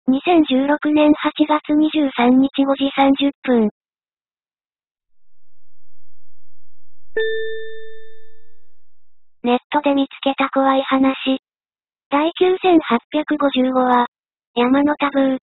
2016年8月23日5時30分。ネットで見つけた怖い話。第9855話、山のタブー。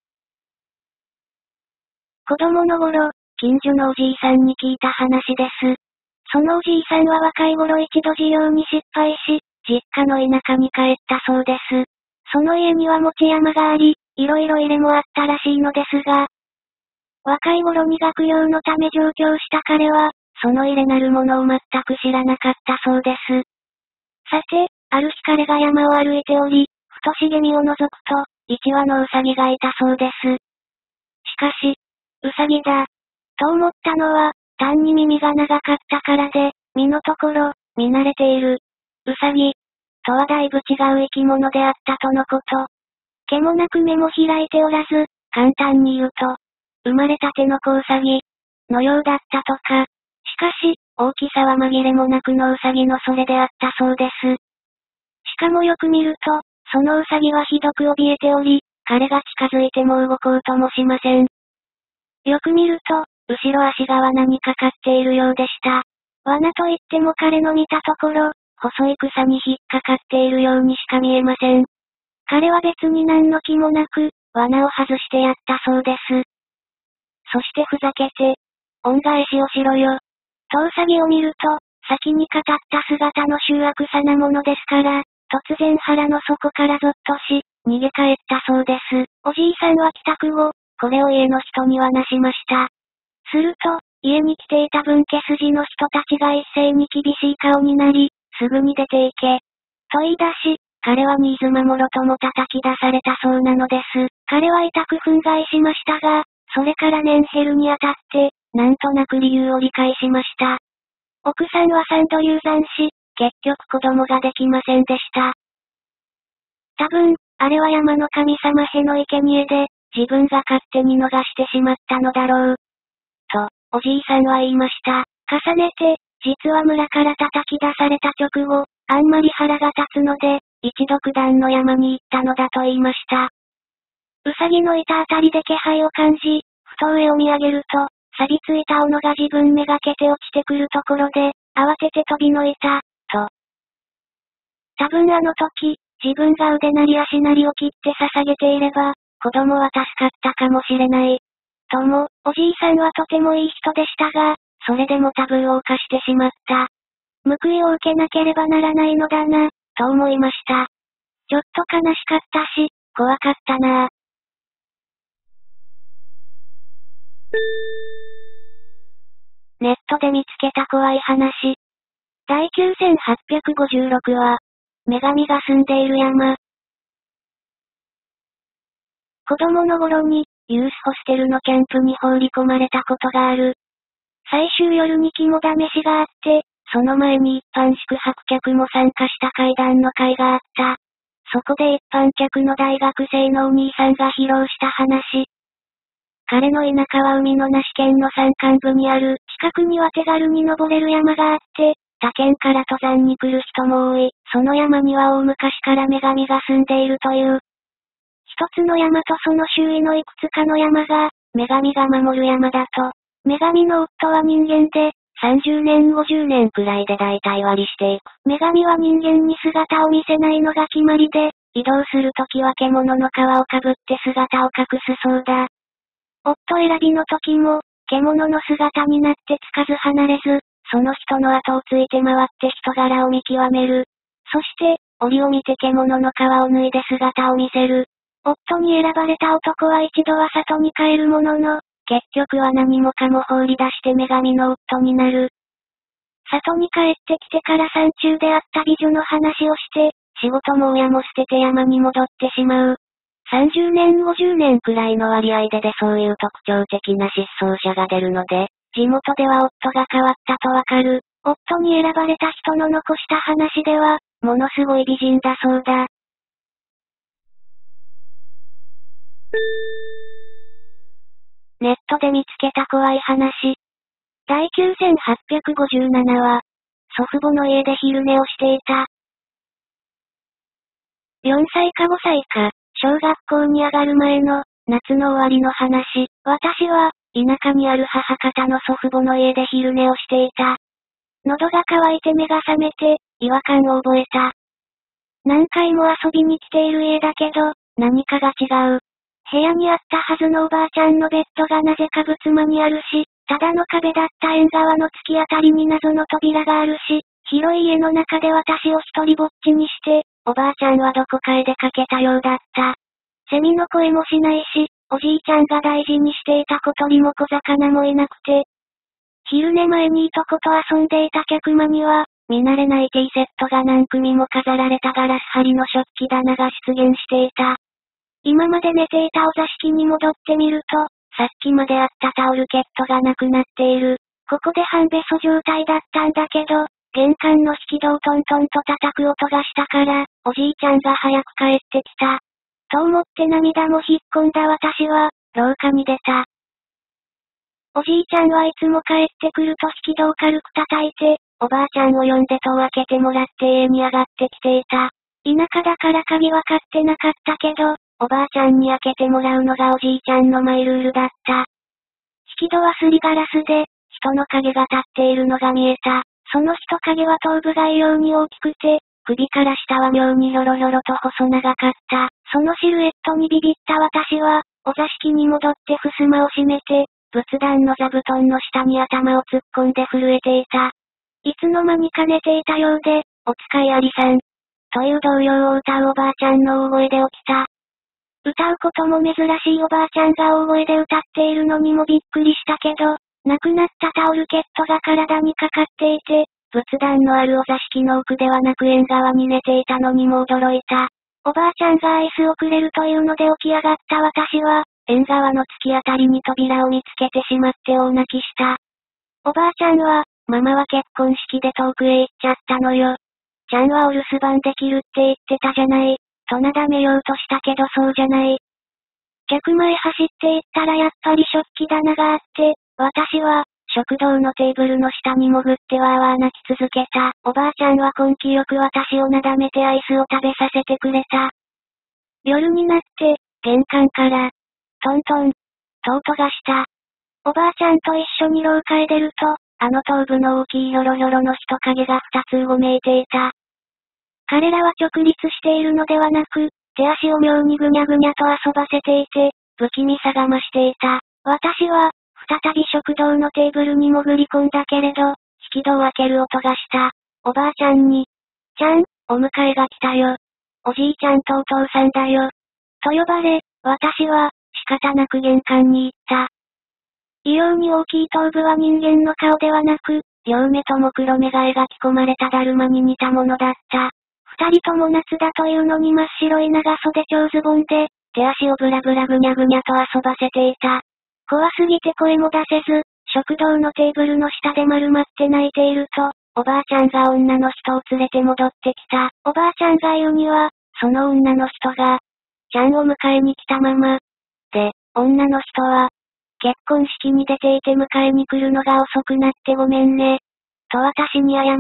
子供の頃、近所のおじいさんに聞いた話です。そのおじいさんは若い頃一度事業に失敗し、実家の田舎に帰ったそうです。その家には持ち山があり、いろいろ入れもあったらしいのですが、若い頃に学業のため上京した彼は、その入れなるものを全く知らなかったそうです。さて、ある日彼が山を歩いており、ふと茂みを覗くと、一羽のウサギがいたそうです。しかし、ウサギだ、と思ったのは、単に耳が長かったからで、身のところ、見慣れている、ウサギ、とはだいぶ違う生き物であったとのこと。毛もなく目も開いておらず、簡単に言うと、生まれたての子ウサギ、のようだったとか。しかし、大きさは紛れもなくのウサギのそれであったそうです。しかもよく見ると、そのウサギはひどく怯えており、彼が近づいても動こうともしません。よく見ると、後ろ足が罠にかかっているようでした。罠といっても彼の見たところ、細い草に引っかかっているようにしか見えません。彼は別に何の気もなく、罠を外してやったそうです。そしてふざけて、恩返しをしろよ。とウサギを見ると、先に語った姿の醜悪さなものですから、突然腹の底からゾッとし、逃げ帰ったそうです。おじいさんは帰宅後、これを家の人に話しました。すると、家に来ていた分家筋の人たちが一斉に厳しい顔になり、すぐに出て行け。と言い出し、彼は新妻もろとも叩き出されたそうなのです。彼は痛く憤慨しましたが、それからメンヘルにあたって、なんとなく理由を理解しました。奥さんは3度流産し、結局子供ができませんでした。多分、あれは山の神様への生贄で、自分が勝手に逃してしまったのだろう。と、おじいさんは言いました。重ねて、実は村から叩き出された直後、あんまり腹が立つので、一度九段の山に行ったのだと言いました。ウサギのいたあたりで気配を感じ、ふと上を見上げると、錆びついた斧が自分めがけて落ちてくるところで、慌てて飛びのいた、と。多分あの時、自分が腕なり足なりを切って捧げていれば、子供は助かったかもしれない。とも、おじいさんはとてもいい人でしたが、それでもタブーを犯してしまった。報いを受けなければならないのだな、と思いました。ちょっと悲しかったし、怖かったなぁ。ネットで見つけた怖い話。第9856話、女神が住んでいる山。子供の頃に、ユースホステルのキャンプに放り込まれたことがある。最終夜に肝試しがあって、その前に一般宿泊客も参加した会談の会があった。そこで一般客の大学生のお兄さんが披露した話。彼の田舎は海のなし県の山間部にある、近くには手軽に登れる山があって、他県から登山に来る人も多い。その山には大昔から女神が住んでいるという。一つの山とその周囲のいくつかの山が、女神が守る山だと。女神の夫は人間で、30年50年くらいで大体割りしていく。女神は人間に姿を見せないのが決まりで、移動するときは獣の皮をかぶって姿を隠すそうだ。夫選びの時も、獣の姿になってつかず離れず、その人の後をついて回って人柄を見極める。そして、折を見て獣の皮を脱いで姿を見せる。夫に選ばれた男は一度は里に帰るものの、結局は何もかも放り出して女神の夫になる。里に帰ってきてから山中で会った美女の話をして、仕事も親も捨てて山に戻ってしまう。30年50年くらいの割合でそういう特徴的な失踪者が出るので、地元では夫が変わったとわかる。夫に選ばれた人の残した話では、ものすごい美人だそうだ。ネットで見つけた怖い話。第9857話、祖父母の家で昼寝をしていた。4歳か5歳か、 小学校に上がる前の、夏の終わりの話。私は、田舎にある母方の祖父母の家で昼寝をしていた。喉が渇いて目が覚めて、違和感を覚えた。何回も遊びに来ている家だけど、何かが違う。部屋にあったはずのおばあちゃんのベッドがなぜか仏間にあるし、ただの壁だった縁側の突き当たりに謎の扉があるし、広い家の中で私を一人ぼっちにして、おばあちゃんはどこかへ出かけたようだった。セミの声もしないし、おじいちゃんが大事にしていた小鳥も小魚もいなくて。昼寝前にいとこと遊んでいた客間には、見慣れないティーセットが何組も飾られたガラス張りの食器棚が出現していた。今まで寝ていたお座敷に戻ってみると、さっきまであったタオルケットがなくなっている。ここで半べそ状態だったんだけど、玄関の引き戸をトントンと叩く音がしたから、おじいちゃんが早く帰ってきた。と思って涙も引っ込んだ私は、廊下に出た。おじいちゃんはいつも帰ってくると引き戸を軽く叩いて、おばあちゃんを呼んで戸を開けてもらって家に上がってきていた。田舎だから鍵は買ってなかったけど、おばあちゃんに開けてもらうのがおじいちゃんのマイルールだった。引き戸はすりガラスで、人の影が立っているのが見えた。その人影は頭部が異様に大きくて、首から下は妙にひょろひょろと細長かった。そのシルエットにビビった私は、お座敷に戻って襖を閉めて、仏壇の座布団の下に頭を突っ込んで震えていた。いつの間にか寝ていたようで、お使いありさん。という童謡を歌うおばあちゃんの大声で起きた。歌うことも珍しいおばあちゃんが大声で歌っているのにもびっくりしたけど、なくなったタオルケットが体にかかっていて、仏壇のあるお座敷の奥ではなく縁側に寝ていたのにも驚いた。おばあちゃんがアイスをくれるというので起き上がった私は、縁側の突き当たりに扉を見つけてしまって大泣きした。おばあちゃんは、ママは結婚式で遠くへ行っちゃったのよ。ちゃんはお留守番できるって言ってたじゃない。となだめようとしたけどそうじゃない。客前走って行ったらやっぱり食器棚があって、私は、食堂のテーブルの下に潜ってわーわー泣き続けた。おばあちゃんは根気よく私をなだめてアイスを食べさせてくれた。夜になって、玄関から、トントン、と音がした。おばあちゃんと一緒に廊下へ出ると、あの頭部の大きいひょろひょろの人影が二つうごめいていた。彼らは直立しているのではなく、手足を妙にぐにゃぐにゃと遊ばせていて、不気味さが増していた。私は、再び食堂のテーブルに潜り込んだけれど、引き戸を開ける音がした。おばあちゃんに、ちゃん、お迎えが来たよ。おじいちゃんとお父さんだよ。と呼ばれ、私は、仕方なく玄関に行った。異様に大きい頭部は人間の顔ではなく、両目とも黒目が描き込まれただるまに似たものだった。二人とも夏だというのに真っ白い長袖長ズボンで、手足をブラブラぐにゃぐにゃと遊ばせていた。怖すぎて声も出せず、食堂のテーブルの下で丸まって泣いていると、おばあちゃんが女の人を連れて戻ってきた。おばあちゃんが言うには、その女の人が、ちゃんを迎えに来たまま。で、女の人は、結婚式に出ていて迎えに来るのが遅くなってごめんね。と私に謝った。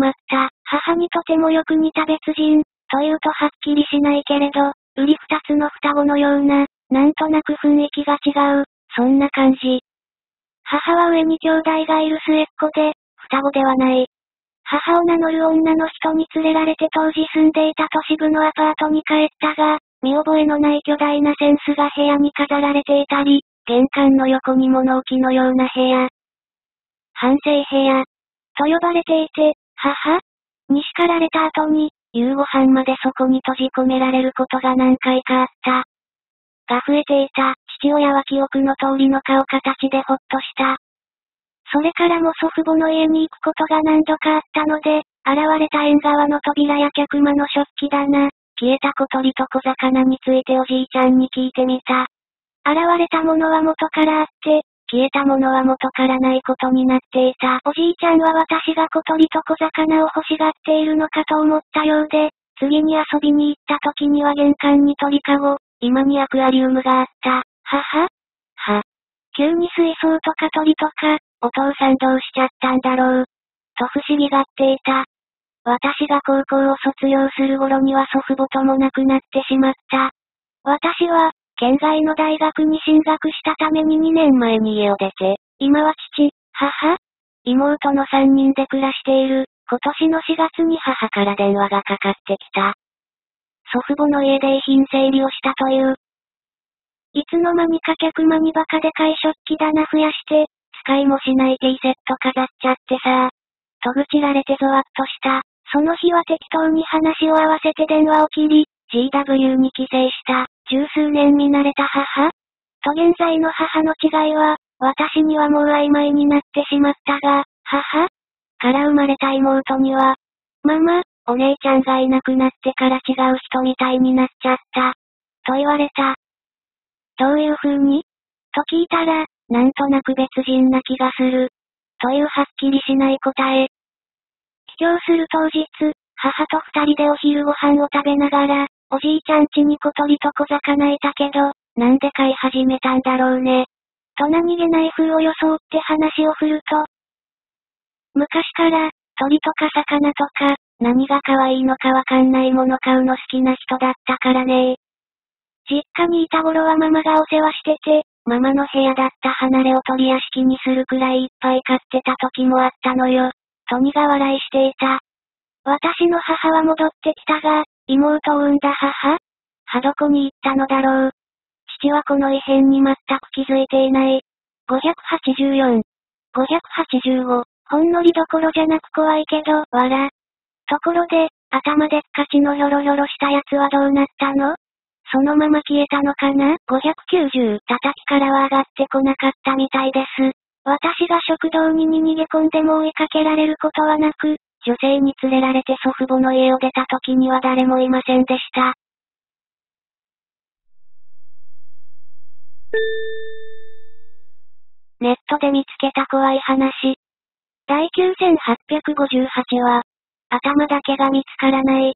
母にとてもよく似た別人、というとはっきりしないけれど、うり二つの双子のような、なんとなく雰囲気が違う、そんな感じ。母は上に兄弟がいる末っ子で、双子ではない。母を名乗る女の人に連れられて当時住んでいた都市部のアパートに帰ったが、見覚えのない巨大なセンスが部屋に飾られていたり、玄関の横に物置のような部屋。反省部屋。と呼ばれていて、母に叱られた後に、夕ご飯までそこに閉じ込められることが何回かあった。が増えていた。父親は記憶の通りの顔形でほっとした。それからも祖父母の家に行くことが何度かあったので、現れた縁側の扉や客間の食器棚、消えた小鳥と小魚についておじいちゃんに聞いてみた。現れたものは元からあって、消えたものは元からないことになっていた。おじいちゃんは私が小鳥と小魚を欲しがっているのかと思ったようで、次に遊びに行った時には玄関に鳥かご、今にアクアリウムがあった。母急に水槽とか鳥とか、お父さんどうしちゃったんだろう。と不思議がっていた。私が高校を卒業する頃には祖父母とも亡くなってしまった。 私は、県外の大学に進学したために2年前に家を出て、今は父、母、妹の3人で暮らしている。今年の4月に母から電話がかかってきた。祖父母の家で遺品整理をしたという。いつの間にか客間にバカでかい食器棚増やして、使いもしないティーセット飾っちゃってさ。とぐちられてゾワッとした。その日は適当に話を合わせて電話を切り、GW に帰省した、十数年見慣れた母と現在の母の違いは、私にはもう曖昧になってしまったが、母から生まれた妹には、ママ、お姉ちゃんがいなくなってから違う人みたいになっちゃった。と言われた。どういう風にと聞いたら、なんとなく別人な気がする。というはっきりしない答え。帰郷する当日、母と二人でお昼ご飯を食べながら、おじいちゃん家に小鳥と小魚いたけど、なんで飼い始めたんだろうね。と何気ない風を装って話を振ると、昔から、鳥とか魚とか、何が可愛いのかわかんないもの買うの好きな人だったからね。実家にいた頃はママがお世話してて、ママの部屋だった離れを鳥屋敷にするくらいいっぱい飼ってた時もあったのよ。と苦笑いしていた。私の母は戻ってきたが、妹を産んだ母どこに行ったのだろう。父はこの異変に全く気づいていない。584、585、ほんのりどころじゃなく怖いけど、ところで、頭でっかちのヒョロヒョロしたやつはどうなったの？そのまま消えたのかな？ 590、叩きからは上がってこなかったみたいです。私が食堂に逃げ込んでも追いかけられることはなく、女性に連れられて祖父母の家を出た時には誰もいませんでした。ネットで見つけた怖い話。第9858話、頭だけが見つからない。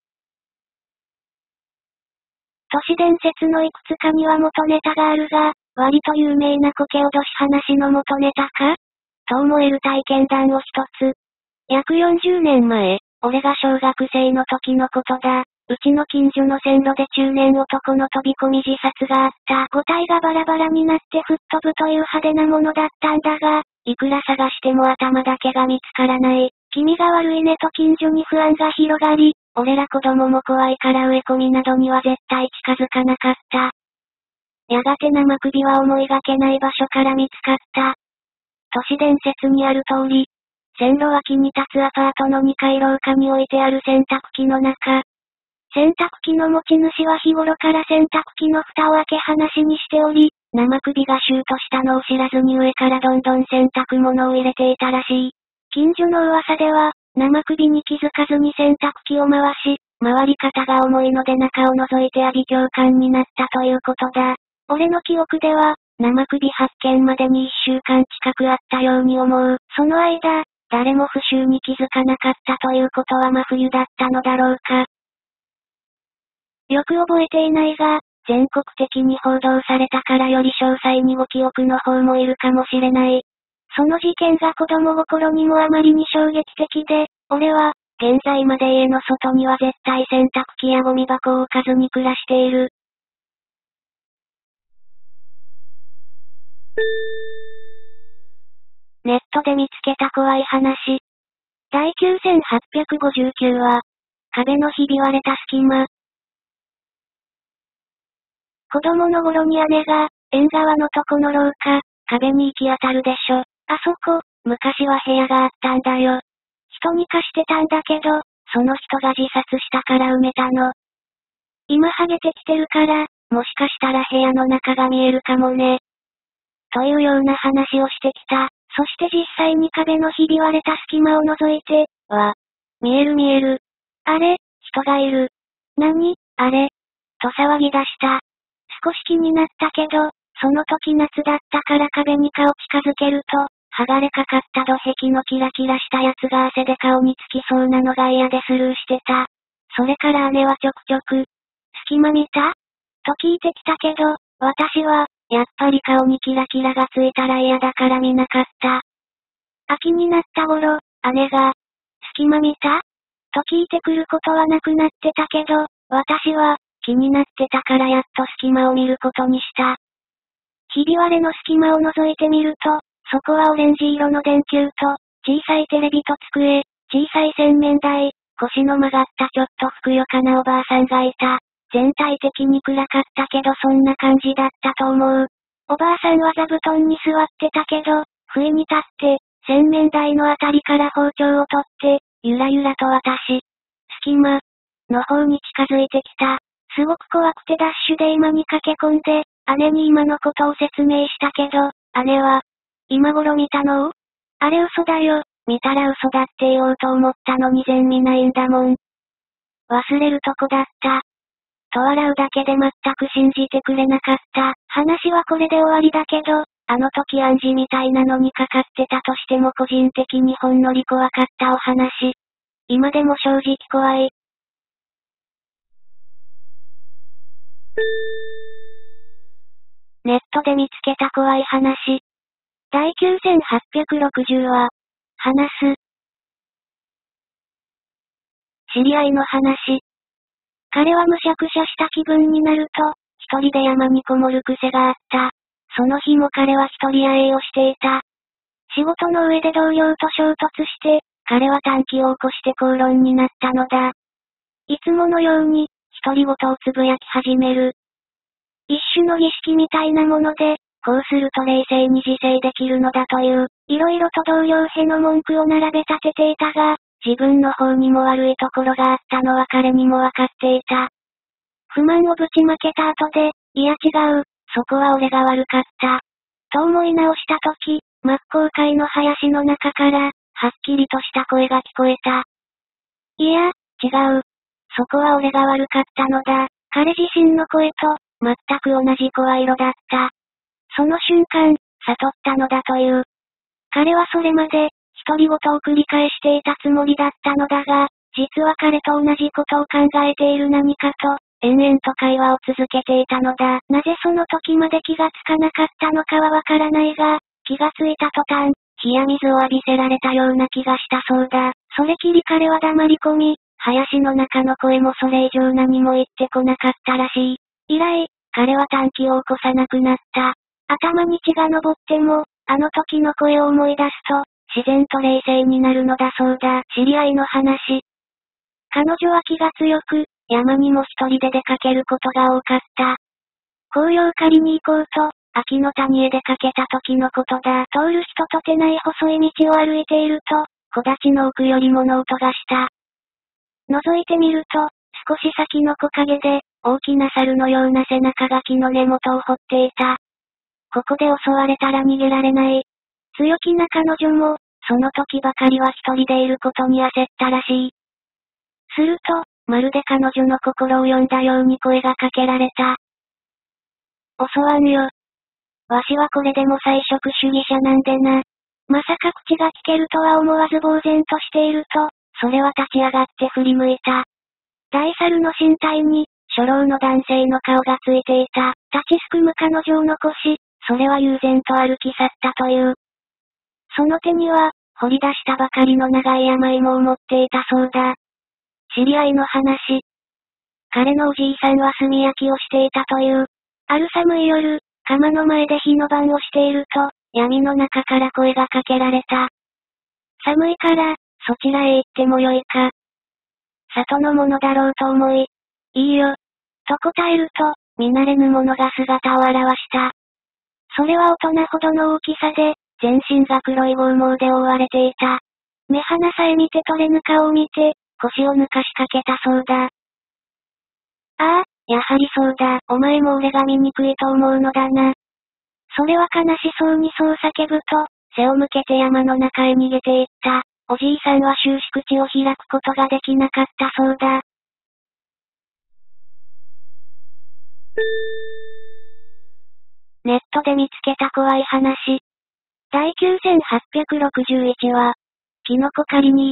都市伝説のいくつかには元ネタがあるが、割と有名な苔脅し話の元ネタかと思える体験談を一つ。約40年前、俺が小学生の時のことだ。うちの近所の線路で中年男の飛び込み自殺があった。5体がバラバラになって吹っ飛ぶという派手なものだったんだが、いくら探しても頭だけが見つからない。気味が悪いねと近所に不安が広がり、俺ら子供も怖いから植え込みなどには絶対近づかなかった。やがて生首は思いがけない場所から見つかった。都市伝説にある通り、線路脇に立つアパートの2階廊下に置いてある洗濯機の中。洗濯機の持ち主は日頃から洗濯機の蓋を開け放しにしており、生首がシュートしたのを知らずに上からどんどん洗濯物を入れていたらしい。近所の噂では、生首に気づかずに洗濯機を回し、回り方が重いので中を覗いて浴び共感になったということだ。俺の記憶では、生首発見までに1週間近くあったように思う。その間、誰も不臭に気づかなかったということは真冬だったのだろうか。よく覚えていないが、全国的に報道されたからより詳細にご記憶の方もいるかもしれない。その事件が子供心にもあまりに衝撃的で、俺は、現在まで家の外には絶対洗濯機やゴミ箱を置かずに暮らしている。ネットで見つけた怖い話。第9859話、壁のひび割れた隙間。子供の頃に姉が、縁側のとこの廊下、壁に行き当たるでしょ。あそこ、昔は部屋があったんだよ。人に貸してたんだけど、その人が自殺したから埋めたの。今ハゲてきてるから、もしかしたら部屋の中が見えるかもね。というような話をしてきた。そして実際に壁のひび割れた隙間を覗いて、見える見える。あれ、人がいる。何、あれ。と騒ぎ出した。少し気になったけど、その時夏だったから壁に顔近づけると、剥がれかかった土壁のキラキラしたやつが汗で顔につきそうなのが嫌でスルーしてた。それから姉はちょくちょく、隙間見たと聞いてきたけど、私は、やっぱり顔にキラキラがついたら嫌だから見なかった。秋になった頃、姉が、隙間見たと聞いてくることはなくなってたけど、私は、 気になってたからやっと隙間を見ることにした。ひび割れの隙間を覗いてみると、そこはオレンジ色の電球と、小さいテレビと机、小さい洗面台、腰の曲がったちょっとふくよかなおばあさんがいた。全体的に暗かったけどそんな感じだったと思う。おばあさんは座布団に座ってたけど、不意に立って、洗面台のあたりから包丁を取って、ゆらゆらと私。隙間の方に近づいてきた。すごく怖くてダッシュで今に駆け込んで、姉に今のことを説明したけど、姉は、今頃見たの？あれ嘘だよ、見たら嘘だって言おうと思ったのに全見ないんだもん。忘れるとこだった。と笑うだけで全く信じてくれなかった。話はこれで終わりだけど、あの時暗示みたいなのにかかってたとしても個人的にほんのり怖かったお話。今でも正直怖い。ネットで見つけた怖い話。第9860話。話す。知り合いの話。彼はむしゃくしゃした気分になると、一人で山にこもる癖があった。その日も彼は一人会いをしていた。仕事の上で同僚と衝突して、彼は短気を起こして口論になったのだ。いつものように、独り言をつぶやき始める。一種の儀式みたいなもので、こうすると冷静に自制できるのだという、いろいろと同僚への文句を並べ立てていたが、自分の方にも悪いところがあったのは彼にもわかっていた。不満をぶちまけた後で、いや違う、そこは俺が悪かった。と思い直したとき、真っ向かいの林の中から、はっきりとした声が聞こえた。いや、違う。そこは俺が悪かったのだ。彼自身の声と、全く同じ声色だった。その瞬間、悟ったのだという。彼はそれまで、独り言を繰り返していたつもりだったのだが、実は彼と同じことを考えている何かと、延々と会話を続けていたのだ。なぜその時まで気がつかなかったのかはわからないが、気がついた途端、冷や水を浴びせられたような気がしたそうだ。それきり彼は黙り込み、林の中の声もそれ以上何も言ってこなかったらしい。以来、彼は短気を起こさなくなった。頭に血が昇っても、あの時の声を思い出すと、自然と冷静になるのだそうだ。知り合いの話。彼女は気が強く、山にも一人で出かけることが多かった。紅葉狩りに行こうと、秋の谷へ出かけた時のことだ。通る人とてない細い道を歩いていると、木立の奥より物音がした。覗いてみると、少し先の木陰で、大きな猿のような背中が木の根元を掘っていた。ここで襲われたら逃げられない。強気な彼女も、その時ばかりは一人でいることに焦ったらしい。すると、まるで彼女の心を読んだように声がかけられた。襲わぬよ。わしはこれでも菜食主義者なんでな。まさか口が聞けるとは思わず呆然としていると、それは立ち上がって振り向いた。大猿の身体に、初老の男性の顔がついていた。立ちすくむ彼女を残し、それは悠然と歩き去ったという。その手には、掘り出したばかりの長い山芋を持っていたそうだ。知り合いの話。彼のおじいさんは炭焼きをしていたという。ある寒い夜、窯の前で火の番をしていると、闇の中から声がかけられた。寒いから、そちらへ行ってもよいか。里のものだろうと思い、いいよ。と答えると、見慣れぬ者が姿を現した。それは大人ほどの大きさで、全身が黒い剛毛で覆われていた。目鼻さえ見て取れぬ顔を見て、腰を抜かしかけたそうだ。ああ、やはりそうだ。お前も俺が醜いと思うのだな。それは悲しそうにそう叫ぶと、背を向けて山の中へ逃げていった。おじいさんは終始口を開くことができなかったそうだ。ネットで見つけた怖い話。第9861話。キノコ狩りに行った。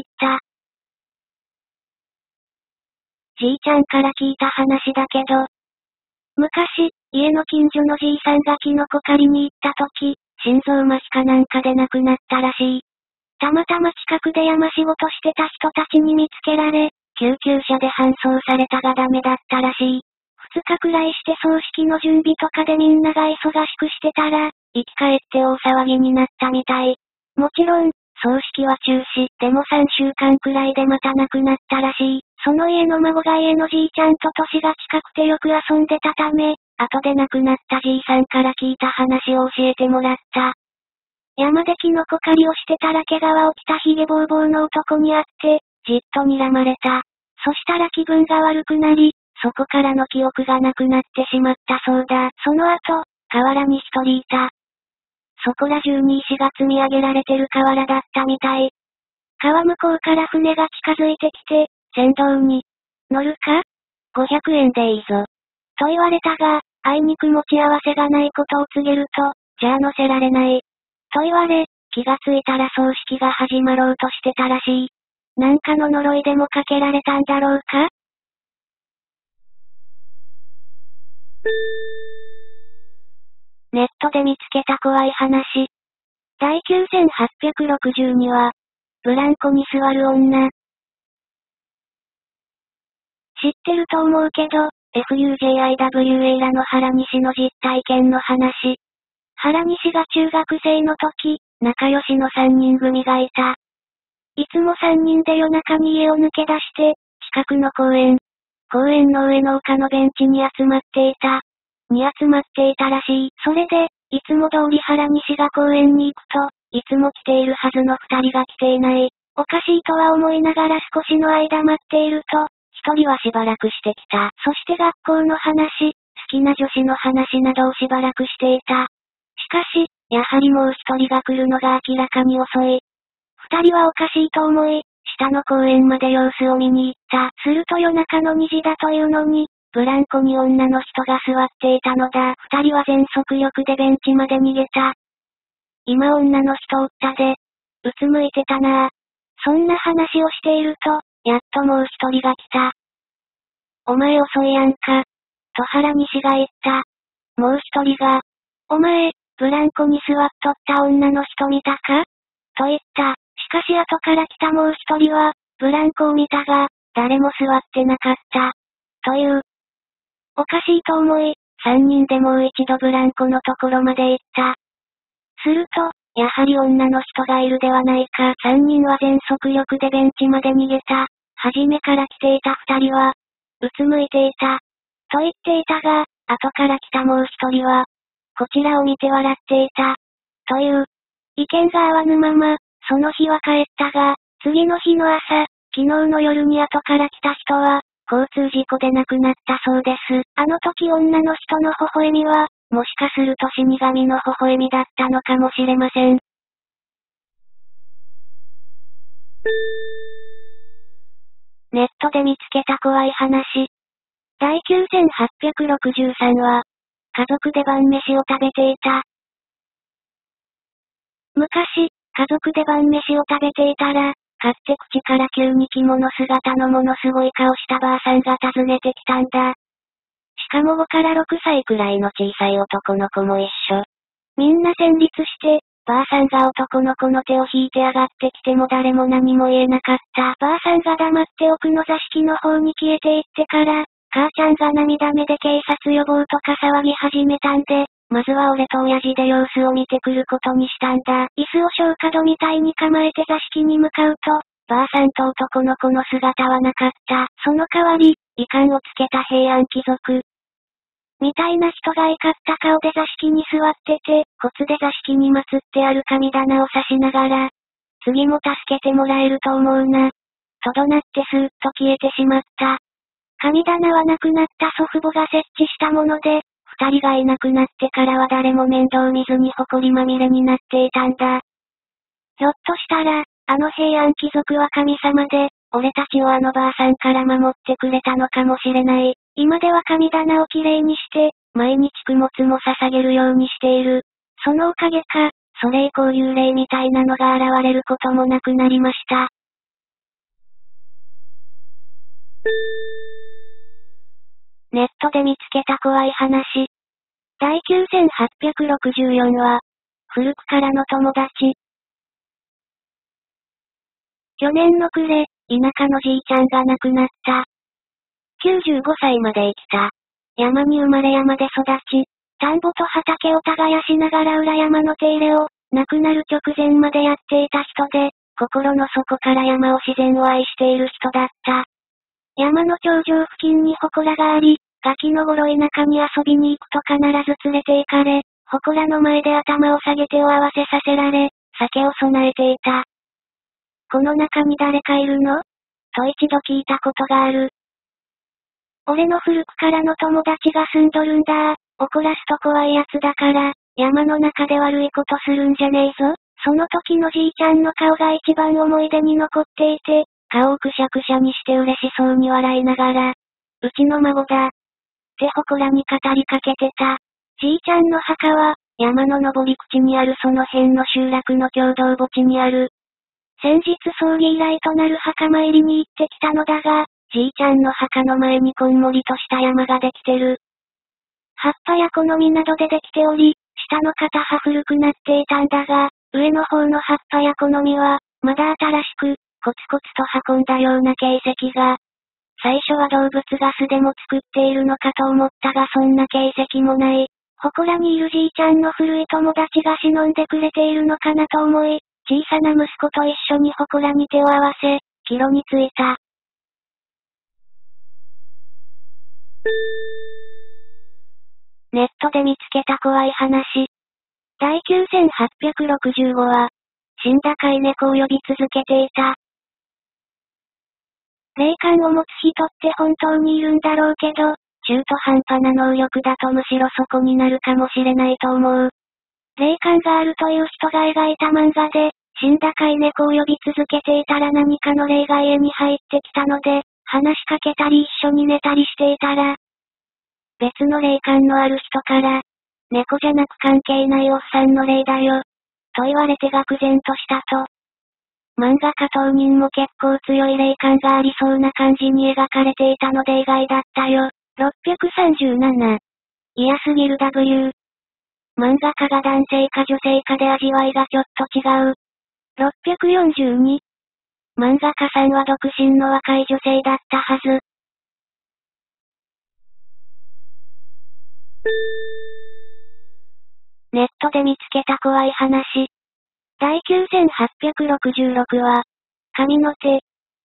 じいちゃんから聞いた話だけど、昔、家の近所のじいさんがキノコ狩りに行った時、心臓麻痺かなんかで亡くなったらしい。たまたま近くで山仕事してた人たちに見つけられ、救急車で搬送されたがダメだったらしい。 2日くらいして葬式の準備とかでみんなが忙しくしてたら、生き返って大騒ぎになったみたい。もちろん、葬式は中止、でも3週間くらいでまた亡くなったらしい。その家の孫が家のじいちゃんと年が近くてよく遊んでたため、後で亡くなったじいさんから聞いた話を教えてもらった。山でキノコ狩りをしてたら毛皮を着たヒゲボーボーの男に会って、じっと睨まれた。そしたら気分が悪くなり、そこからの記憶がなくなってしまったそうだ。その後、河原に一人いた。そこら中に石が積み上げられてる河原だったみたい。川向こうから船が近づいてきて、船頭に、乗るか ?500 円でいいぞ。と言われたが、あいにく持ち合わせがないことを告げると、じゃあ乗せられない。と言われ、気がついたら葬式が始まろうとしてたらしい。なんかの呪いでもかけられたんだろうか？ネットで見つけた怖い話。第9862話、ブランコに座る女。知ってると思うけど、FUJIWA らの原西の実体験の話。原西が中学生の時、仲良しの3人組がいた。いつも3人で夜中に家を抜け出して、近くの公園の上の丘のベンチに集まっていたらしい。それで、いつも通り原西が公園に行くと、いつも来ているはずの2人が来ていない。おかしいとは思いながら少しの間待っていると、1人はしばらくしてきた。そして学校の話、好きな女子の話などをしばらくしていた。しかし、やはりもう1人が来るのが明らかに遅い。2人はおかしいと思い、下の公園まで様子を見に行った。すると夜中の2時だというのに、ブランコに女の人が座っていたのだ。2人は全速力でベンチまで逃げた。今女の人おったで。うつむいてたなぁ。そんな話をしていると、やっともう1人が来た。お前遅いやんか。と原西が言った。もう1人が、お前、ブランコに座っとった女の人見たかと言った。しかし後から来たもう1人は、ブランコを見たが、誰も座ってなかった。という。おかしいと思い、3人でもう一度ブランコのところまで行った。すると、やはり女の人がいるではないか。3人は全速力でベンチまで逃げた。初めから来ていた2人は、うつむいていた。と言っていたが、後から来たもう1人は、こちらを見て笑っていた。という。意見が合わぬまま、その日は帰ったが、次の日の朝、昨日の夜に後から来た人は、交通事故で亡くなったそうです。あの時女の人の微笑みは、もしかすると死神の微笑みだったのかもしれません。ネットで見つけた怖い話。第9863話、家族で晩飯を食べていた。昔、家族で晩飯を食べていたら、勝手口から急に着物姿のものすごい顔したばあさんが訪ねてきたんだ。しかも5から6歳くらいの小さい男の子も一緒。みんな戦慄して、ばあさんが男の子の手を引いて上がってきても誰も何も言えなかった。ばあさんが黙って奥の座敷の方に消えていってから、母ちゃんが涙目で警察呼ぼうとか騒ぎ始めたんで、まずは俺と親父で様子を見てくることにしたんだ。椅子を消火戸みたいに構えて座敷に向かうと、ばあさんと男の子の姿はなかった。その代わり、遺冠をつけた平安貴族。みたいな人が怒った顔で座敷に座ってて、コツで座敷に祀ってある神棚を指しながら、次も助けてもらえると思うな。と怒鳴ってスーッと消えてしまった。神棚は亡くなった祖父母が設置したもので、二人がいなくなってからは誰も面倒見ずに埃まみれになっていたんだ。ひょっとしたら、あの平安貴族は神様で、俺たちをあのばあさんから守ってくれたのかもしれない。今では神棚をきれいにして、毎日供物も捧げるようにしている。そのおかげか、それ以降幽霊みたいなのが現れることもなくなりました。ネットで見つけた怖い話。第9864話、古くからの友達。去年の暮れ、田舎のじいちゃんが亡くなった。95歳まで生きた。 山に生まれ山で育ち、田んぼと畑を耕しながら裏山の手入れを、亡くなる直前までやっていた人で、心の底から山を自然を愛している人だった。山の頂上付近に祠があり、ガキの頃田舎に遊びに行くと必ず連れて行かれ、祠の前で頭を下げ手を合わせさせられ、酒を備えていた。この中に誰かいるの？と一度聞いたことがある。俺の古くからの友達が住んどるんだ。怒らすと怖いやつだから、山の中で悪いことするんじゃねえぞ。その時のじいちゃんの顔が一番思い出に残っていて、顔をくしゃくしゃにして嬉しそうに笑いながら、うちの孫だ。って祠に語りかけてた。じいちゃんの墓は、山の登り口にあるその辺の集落の共同墓地にある。先日葬儀以来となる墓参りに行ってきたのだが、じいちゃんの墓の前にこんもりとした山ができてる。葉っぱや木の実などでできており、下の片葉古くなっていたんだが、上の方の葉っぱや木の実は、まだ新しく、コツコツと運んだような形跡が。最初は動物ガスでも作っているのかと思ったがそんな形跡もない。祠にいるじいちゃんの古い友達が忍んでくれているのかなと思い、小さな息子と一緒に祠に手を合わせ、帰路に着いた。ネットで見つけた怖い話。第9865話、死んだ飼い猫を呼び続けていた。霊感を持つ人って本当にいるんだろうけど、中途半端な能力だとむしろそこになるかもしれないと思う。霊感があるという人が描いた漫画で、死んだ飼い猫を呼び続けていたら何かの霊が家に入ってきたので、話しかけたり一緒に寝たりしていたら、別の霊感のある人から、猫じゃなく関係ないおっさんの霊だよ、と言われて愕然としたと。漫画家当人も結構強い霊感がありそうな感じに描かれていたので意外だったよ。637。嫌すぎる W。漫画家が男性か女性かで味わいがちょっと違う。642。漫画家さんは独身の若い女性だったはず。ネットで見つけた怖い話。第9866話、神の手。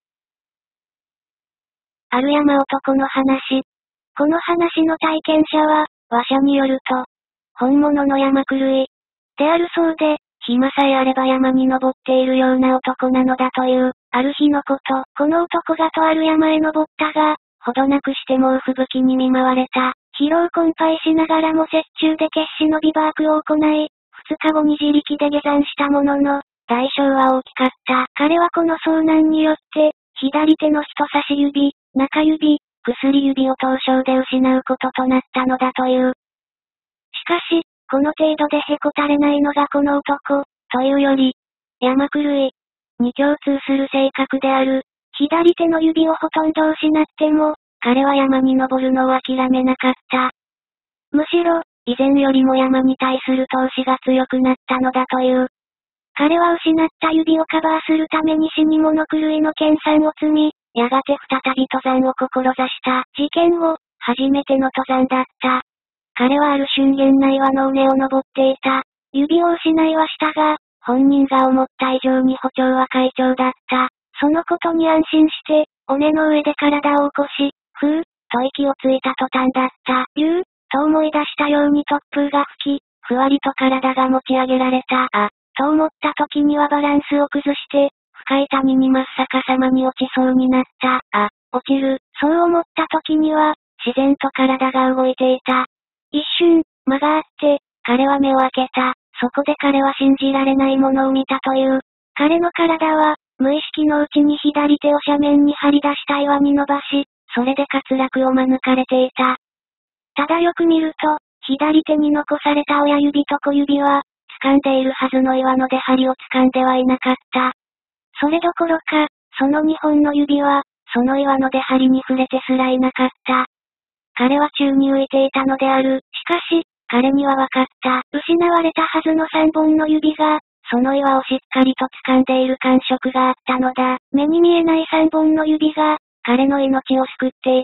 ある山男の話。この話の体験者は、話者によると、本物の山狂いであるそうで、暇さえあれば山に登っているような男なのだという。ある日のこと、この男がとある山へ登ったが、ほどなくして猛吹雪に見舞われた。疲労困憊しながらも雪中で決死のビバークを行い、2日後に自力で下山したものの、代償は大きかった。彼はこの遭難によって、左手の人差し指、中指、薬指を凍傷で失うこととなったのだという。しかし、この程度でへこたれないのがこの男、というより、山狂いに共通する性格である。左手の指をほとんど失っても、彼は山に登るのを諦めなかった。むしろ、以前よりも山に対する闘志が強くなったのだという。彼は失った指をカバーするために死に物狂いの研鑽を積み、やがて再び登山を志した事件後、初めての登山だった。彼はある峻厳な岩の尾根を登っていた。指を失いはしたが、本人が思った以上に歩調は快調だった。そのことに安心して、尾根の上で体を起こし、ふう、と息をついた途端だった。と思い出したように突風が吹き、ふわりと体が持ち上げられた。と思った時にはバランスを崩して、深い谷に真っ逆さまに落ちそうになった。落ちる。そう思った時には、自然と体が動いていた。一瞬、間があって、彼は目を開けた。そこで彼は信じられないものを見たという。彼の体は、無意識のうちに左手を斜面に張り出した岩に伸ばし、それで滑落を免れていた。ただよく見ると、左手に残された親指と小指は、掴んでいるはずの岩の出張りを掴んではいなかった。それどころか、その2本の指は、その岩の出張りに触れてすらいなかった。彼は宙に浮いていたのである。しかし、彼には分かった。失われたはずの3本の指が、その岩をしっかりと掴んでいる感触があったのだ。目に見えない3本の指が、彼の命を救っていた。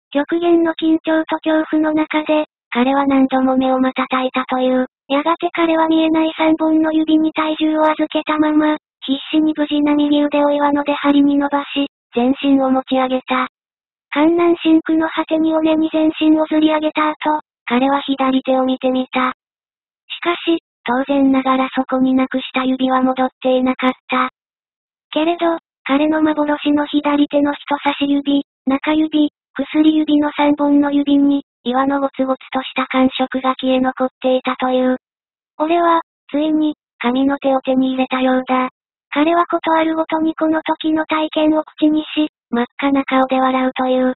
極限の緊張と恐怖の中で、彼は何度も目を瞬いたという。やがて彼は見えない3本の指に体重を預けたまま、必死に無事な右腕を岩の出張りに伸ばし、全身を持ち上げた。観南深苦の果てに尾根に全身をずり上げた後、彼は左手を見てみた。しかし、当然ながらそこになくした指は戻っていなかった。けれど、彼の幻の左手の人差し指、中指、薬指の3本の指に、岩のゴツゴツとした感触が消え残っていたという。俺は、ついに、神の手を手に入れたようだ。彼はことあるごとにこの時の体験を口にし、真っ赤な顔で笑うという。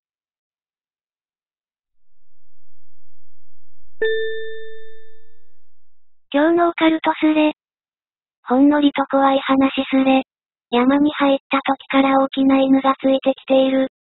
今日のオカルトスレ。ほんのりと怖い話スレ。山に入った時から大きな犬がついてきている。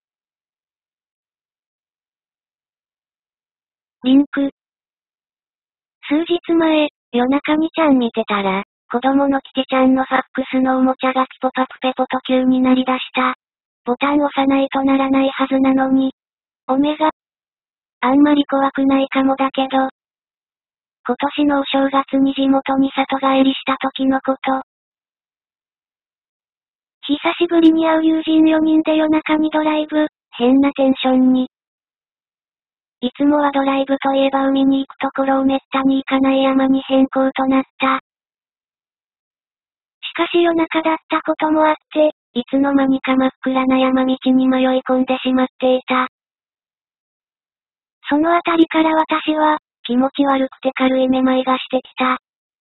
リンク。数日前、夜中にちゃん見てたら、子供のキティちゃんのファックスのおもちゃがピポパプペポと急に鳴り出した。ボタン押さないとならないはずなのに。オメガ。あんまり怖くないかもだけど。今年のお正月に地元に里帰りした時のこと。久しぶりに会う友人4人で夜中にドライブ、変なテンションに。いつもはドライブといえば海に行くところをめったに行かない山に変更となった。しかし夜中だったこともあって、いつの間にか真っ暗な山道に迷い込んでしまっていた。そのあたりから私は、気持ち悪くて軽いめまいがしてきた。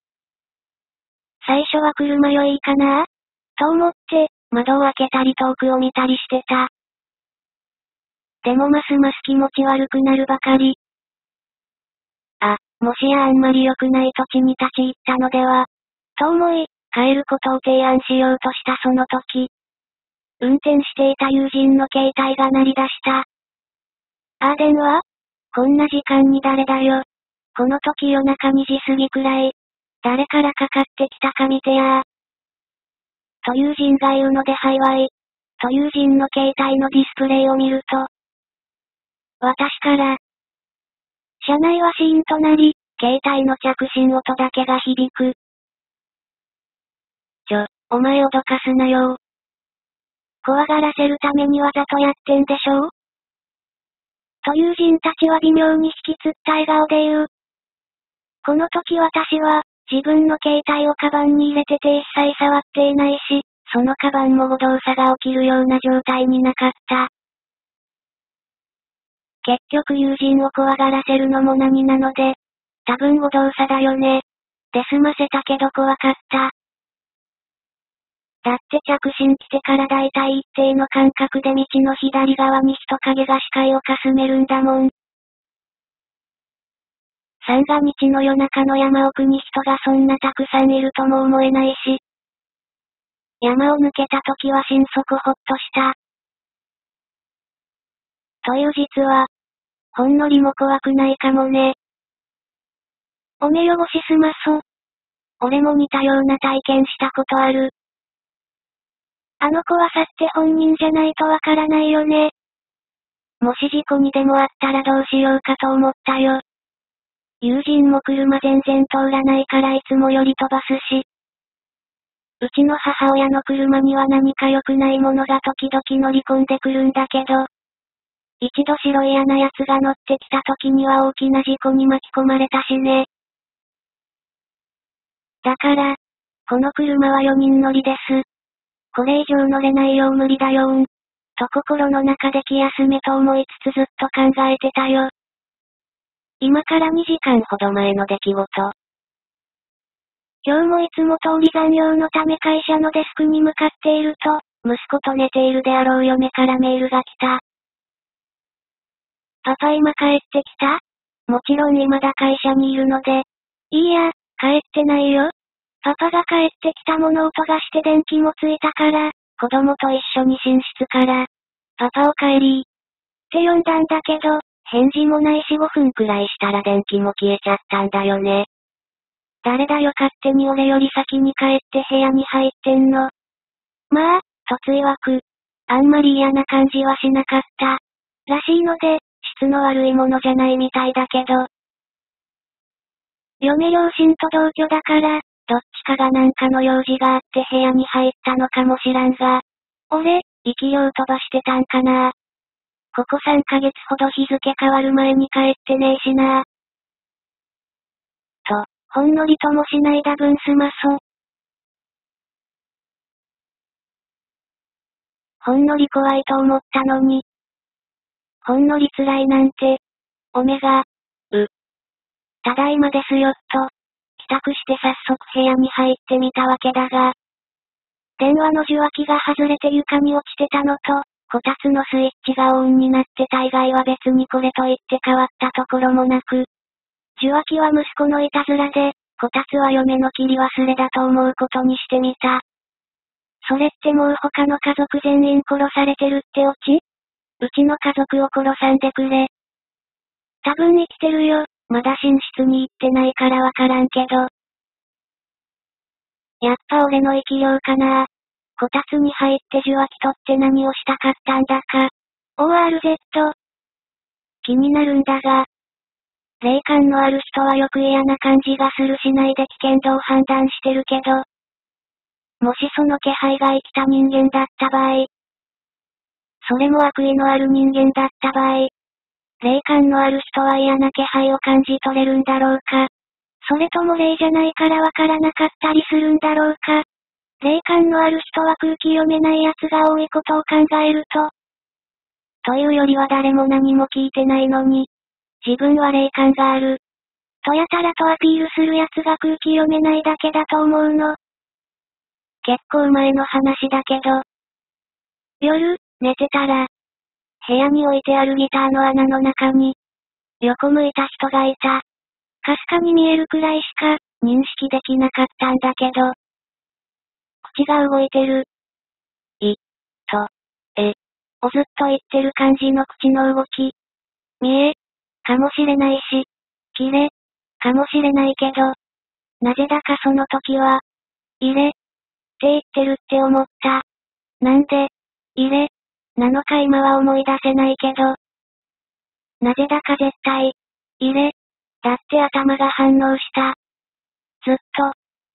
最初は車酔いかなと思って、窓を開けたり遠くを見たりしてた。でもますます気持ち悪くなるばかり。あ、もしやあんまり良くない土地に立ち入ったのでは、と思い、帰ることを提案しようとしたその時。運転していた友人の携帯が鳴り出した。あー電話？こんな時間に誰だよ。この時夜中2時過ぎくらい。誰からかかってきたか見てやー。と友人が言うので幸い。と友人の携帯のディスプレイを見ると。私から。車内はシーンとなり、携帯の着信音だけが響く。お前脅かすなよ。怖がらせるためにわざとやってんでしょ？と友人たちは微妙に引きつった笑顔で言う。この時私は、自分の携帯をカバンに入れてて一切触っていないし、そのカバンも誤動作が起きるような状態になかった。結局友人を怖がらせるのも何なので、多分誤動作だよね。で済ませたけど怖かった。だって着信来てからだいたい一定の間隔で道の左側に人影が視界をかすめるんだもん。三が日の夜中の山奥に人がそんなたくさんいるとも思えないし。山を抜けた時は心底ほっとした。という実は、ほんのりも怖くないかもね。お目汚しすまそ。俺も似たような体験したことある。あの怖さって本人じゃないとわからないよね。もし事故にでもあったらどうしようかと思ったよ。友人も車全然通らないからいつもより飛ばすし。うちの母親の車には何か良くないものが時々乗り込んでくるんだけど。一度白い嫌な奴が乗ってきた時には大きな事故に巻き込まれたしね。だから、この車は4人乗りです。これ以上乗れないよ無理だよーん。と心の中で気休めと思いつつずっと考えてたよ。今から2時間ほど前の出来事。今日もいつも通り残業のため会社のデスクに向かっていると、息子と寝ているであろう嫁からメールが来た。パパ今帰ってきた？もちろん未だ会社にいるので。いいや、帰ってないよ。パパが帰ってきた物音がして電気もついたから、子供と一緒に寝室から、パパお帰りって呼んだんだけど、返事もないし5分くらいしたら電気も消えちゃったんだよね。誰だよ勝手に俺より先に帰って部屋に入ってんの。まあ、とついわく。あんまり嫌な感じはしなかった。 らしいので、質の悪いものじゃないみたいだけど。嫁両親と同居だから、どっちかがなんかの用事があって部屋に入ったのかもしらんが。俺、勢いを飛ばしてたんかな。ここ3ヶ月ほど日付変わる前に帰ってねえしな。と、ほんのりともしないだ分すまそ。ほんのり怖いと思ったのに。ほんのり辛いなんて。おめが、ただいまですよっと。帰宅して早速部屋に入ってみたわけだが。電話の受話器が外れて床に落ちてたのと、こたつのスイッチがオンになってた以外は別にこれといって変わったところもなく。受話器は息子のいたずらで、こたつは嫁の切り忘れだと思うことにしてみた。それってもう他の家族全員殺されてるってオチ？うちの家族を殺さんでくれ。多分生きてるよ。まだ寝室に行ってないからわからんけど。やっぱ俺の生き量かな。こたつに入って受話器取って何をしたかったんだか。ORZ。気になるんだが。霊感のある人はよく嫌な感じがするしないで危険度を判断してるけど。もしその気配が生きた人間だった場合。それも悪意のある人間だった場合。霊感のある人は嫌な気配を感じ取れるんだろうか。それとも霊じゃないからわからなかったりするんだろうか。霊感のある人は空気読めない奴が多いことを考えると。というよりは誰も何も聞いてないのに。自分は霊感がある。とやたらとアピールする奴が空気読めないだけだと思うの。結構前の話だけど。夜、寝てたら、部屋に置いてあるギターの穴の中に、横向いた人がいた。かすかに見えるくらいしか、認識できなかったんだけど。口が動いてる。をずっと言ってる感じの口の動き。かもしれないし、かもしれないけど。なぜだかその時は、って言ってるって思った。なんで、なのか今は思い出せないけど。なぜだか絶対、だって頭が反応した。ずっと、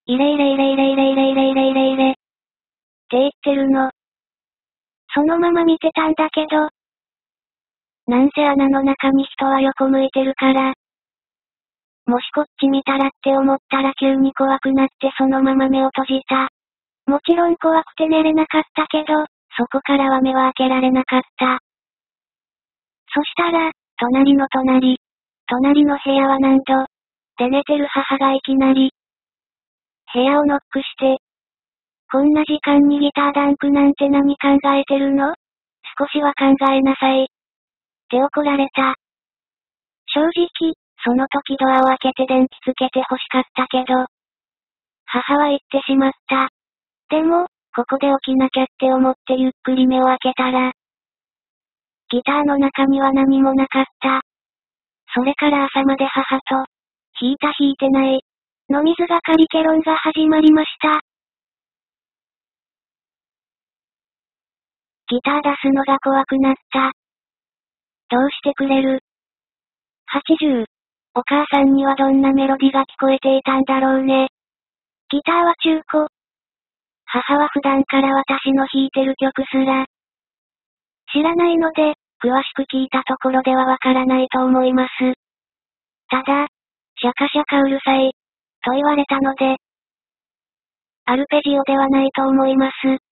って言ってるの。そのまま見てたんだけど。なんせ穴の中に人は横向いてるから。もしこっち見たらって思ったら急に怖くなってそのまま目を閉じた。もちろん怖くて寝れなかったけど、そこからは目は開けられなかった。そしたら、隣の部屋は何度、で寝てる母がいきなり、部屋をノックして、こんな時間にギターダンクなんて何考えてるの？少しは考えなさい。って怒られた。正直、その時ドアを開けて電気つけて欲しかったけど、母は言ってしまった。でも、ここで起きなきゃって思ってゆっくり目を開けたら、ギターの中には何もなかった。それから朝まで母と、弾いてない、の水がかりケロンが始まりました。ギター出すのが怖くなった。どうしてくれる？ 80。お母さんにはどんなメロディが聞こえていたんだろうね。ギターは中古。母は普段から私の弾いてる曲すら知らないので、詳しく聞いたところではわからないと思います。ただ、シャカシャカうるさい、と言われたので、アルペジオではないと思います。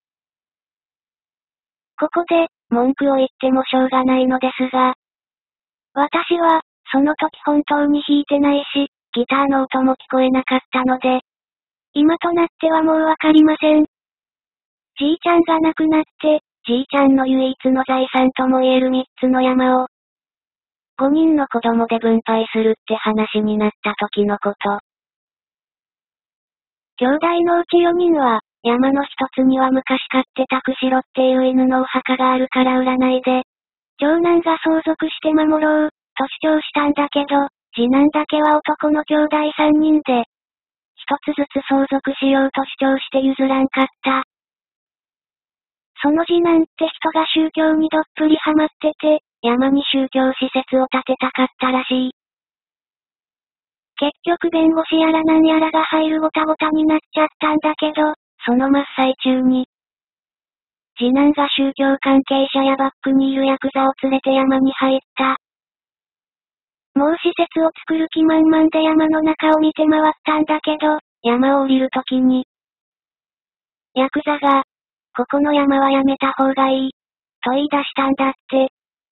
ここで、文句を言ってもしょうがないのですが、私は、その時本当に弾いてないし、ギターの音も聞こえなかったので、今となってはもうわかりません。じいちゃんが亡くなって、じいちゃんの唯一の財産とも言える3つの山を、5人の子供で分配するって話になった時のこと。兄弟のうち4人は、山の一つには昔飼ってた釧路っていう犬のお墓があるから売らないで、長男が相続して守ろう、と主張したんだけど、次男だけは男の兄弟3人で、一つずつ相続しようと主張して譲らんかった。その次男って人が宗教にどっぷりハマってて、 山に宗教施設を建てたかったらしい。結局弁護士やらなんやらが入るごたごたになっちゃったんだけど、その真っ最中に、次男が宗教関係者やバックにいるヤクザを連れて山に入った。もう施設を作る気満々で山の中を見て回ったんだけど、山を降りるときに、ヤクザが、ここの山はやめた方がいい、と言い出したんだって。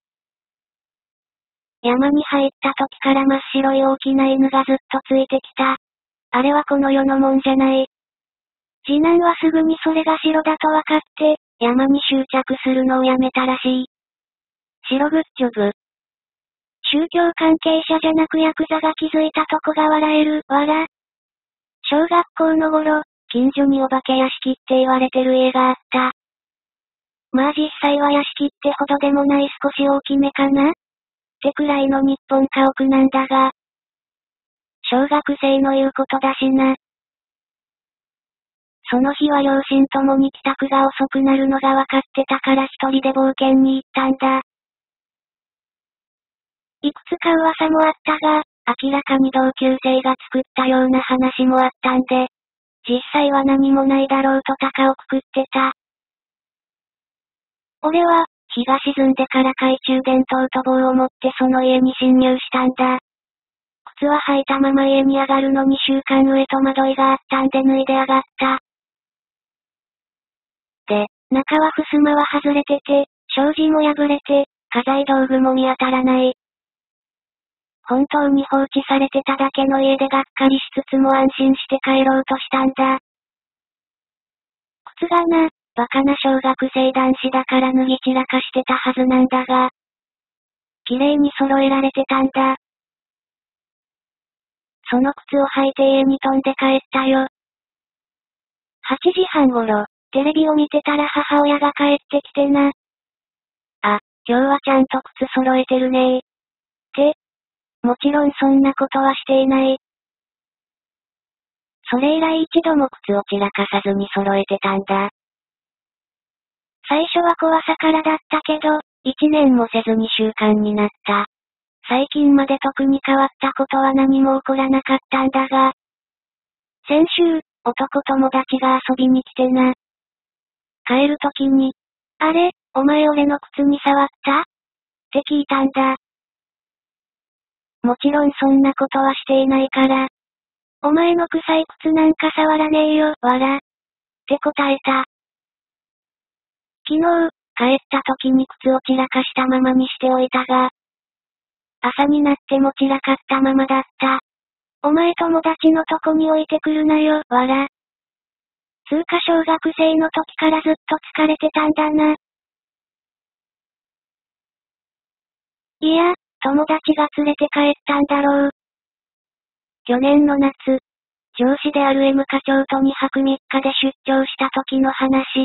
山に入った時から真っ白い大きな犬がずっとついてきた。あれはこの世のもんじゃない。次男はすぐにそれが白だと分かって、山に執着するのをやめたらしい。白グッジョブ。宗教関係者じゃなくヤクザが気づいたとこが笑える、わら。小学校の頃、近所にお化け屋敷って言われてる家があった。まあ実際は屋敷ってほどでもない少し大きめかなってくらいの日本家屋なんだが。小学生の言うことだしな。その日は両親ともに帰宅が遅くなるのが分かってたから一人で冒険に行ったんだ。いくつか噂もあったが、明らかに同級生が作ったような話もあったんで、実際は何もないだろうと高をくくってた。俺は、日が沈んでから懐中電灯と棒を持ってその家に侵入したんだ。靴は履いたまま家に上がるのに週間上戸惑いがあったんで脱いで上がった。で、中は襖は外れてて、障子も破れて、家財道具も見当たらない。本当に放置されてただけの家でがっかりしつつも安心して帰ろうとしたんだ。靴がな、バカな小学生男子だから脱ぎ散らかしてたはずなんだが、綺麗に揃えられてたんだ。その靴を履いて家に飛んで帰ったよ。8時半頃、テレビを見てたら母親が帰ってきてな。あ、今日はちゃんと靴揃えてるねー。って、もちろんそんなことはしていない。それ以来一度も靴を散らかさずに揃えてたんだ。最初は怖さからだったけど、1年もせずに習慣になった。最近まで特に変わったことは何も起こらなかったんだが。先週、男友達が遊びに来てな。帰るときに、あれ、お前俺の靴に触ったって聞いたんだ。もちろんそんなことはしていないから。お前の臭い靴なんか触らねえよ、わら。って答えた。昨日、帰った時に靴を散らかしたままにしておいたが、朝になっても散らかったままだった。お前友達のとこに置いてくるなよ、わら。つうか小学生の時からずっと疲れてたんだな。いや、友達が連れて帰ったんだろう。去年の夏、上司である M 課長と2泊3日で出張した時の話。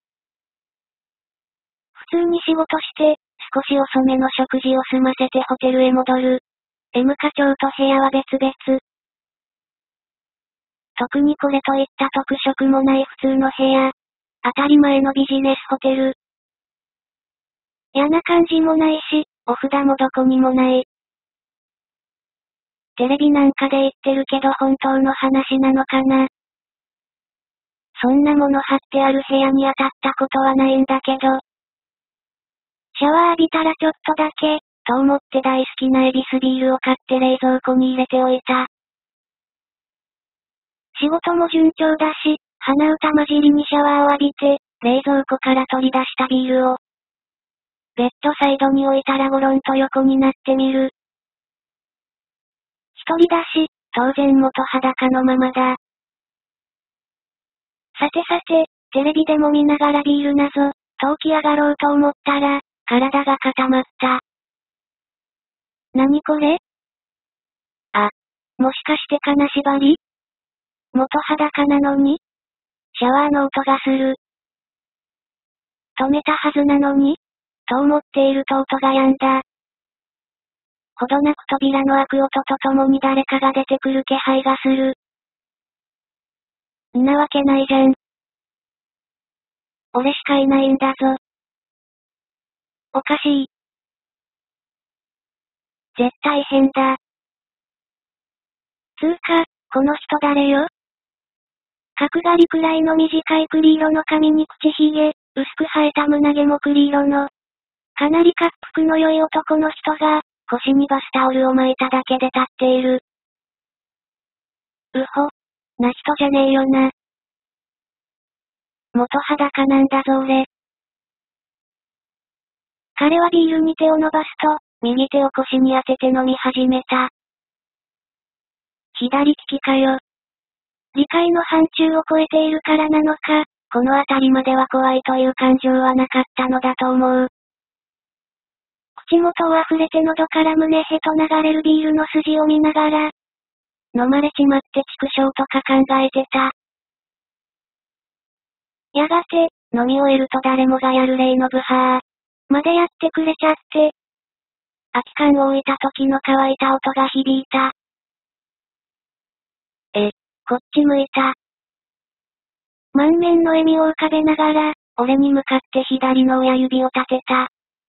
普通に仕事して、少し遅めの食事を済ませてホテルへ戻る。M 課長と部屋は別々。特にこれといった特色もない普通の部屋。当たり前のビジネスホテル。嫌な感じもないし、お札もどこにもない。テレビなんかで言ってるけど本当の話なのかな。そんなもの貼ってある部屋に当たったことはないんだけど。シャワー浴びたらちょっとだけ、と思って大好きなエビスビールを買って冷蔵庫に入れておいた。仕事も順調だし、鼻歌混じりにシャワーを浴びて、冷蔵庫から取り出したビールを、ベッドサイドに置いたらゴロンと横になってみる。一人だし、当然元裸のままだ。さてさて、テレビでも見ながらビールなぞ、と起き上がろうと思ったら、体が固まった。何これ？あ、もしかして金縛り？元裸なのに？シャワーの音がする。止めたはずなのに？と思っていると音が止んだ。ほどなく扉の開く音とともに誰かが出てくる気配がする。んなわけないじゃん。俺しかいないんだぞ。おかしい。 絶対変だ。つうか、この人誰よ？角刈りくらいの短い栗色の髪に口ひげ、薄く生えた胸毛も栗色の。かなり恰幅の良い男の人が、腰にバスタオルを巻いただけで立っている。うほ。な人じゃねえよな。元裸なんだぞ俺。彼はビールに手を伸ばすと、右手を腰に当てて飲み始めた。左利きかよ。理解の範疇を超えているからなのか、このあたりまでは怖いという感情はなかったのだと思う。口元を溢れて喉から胸へと流れるビールの筋を見ながら、飲まれちまって畜生とか考えてた。やがて、飲み終えると誰もがやる例のブハーまでやってくれちゃって、空き缶を置いた時の乾いた音が響いた。こっち向いた。満面の笑みを浮かべながら、俺に向かって左の親指を立てた。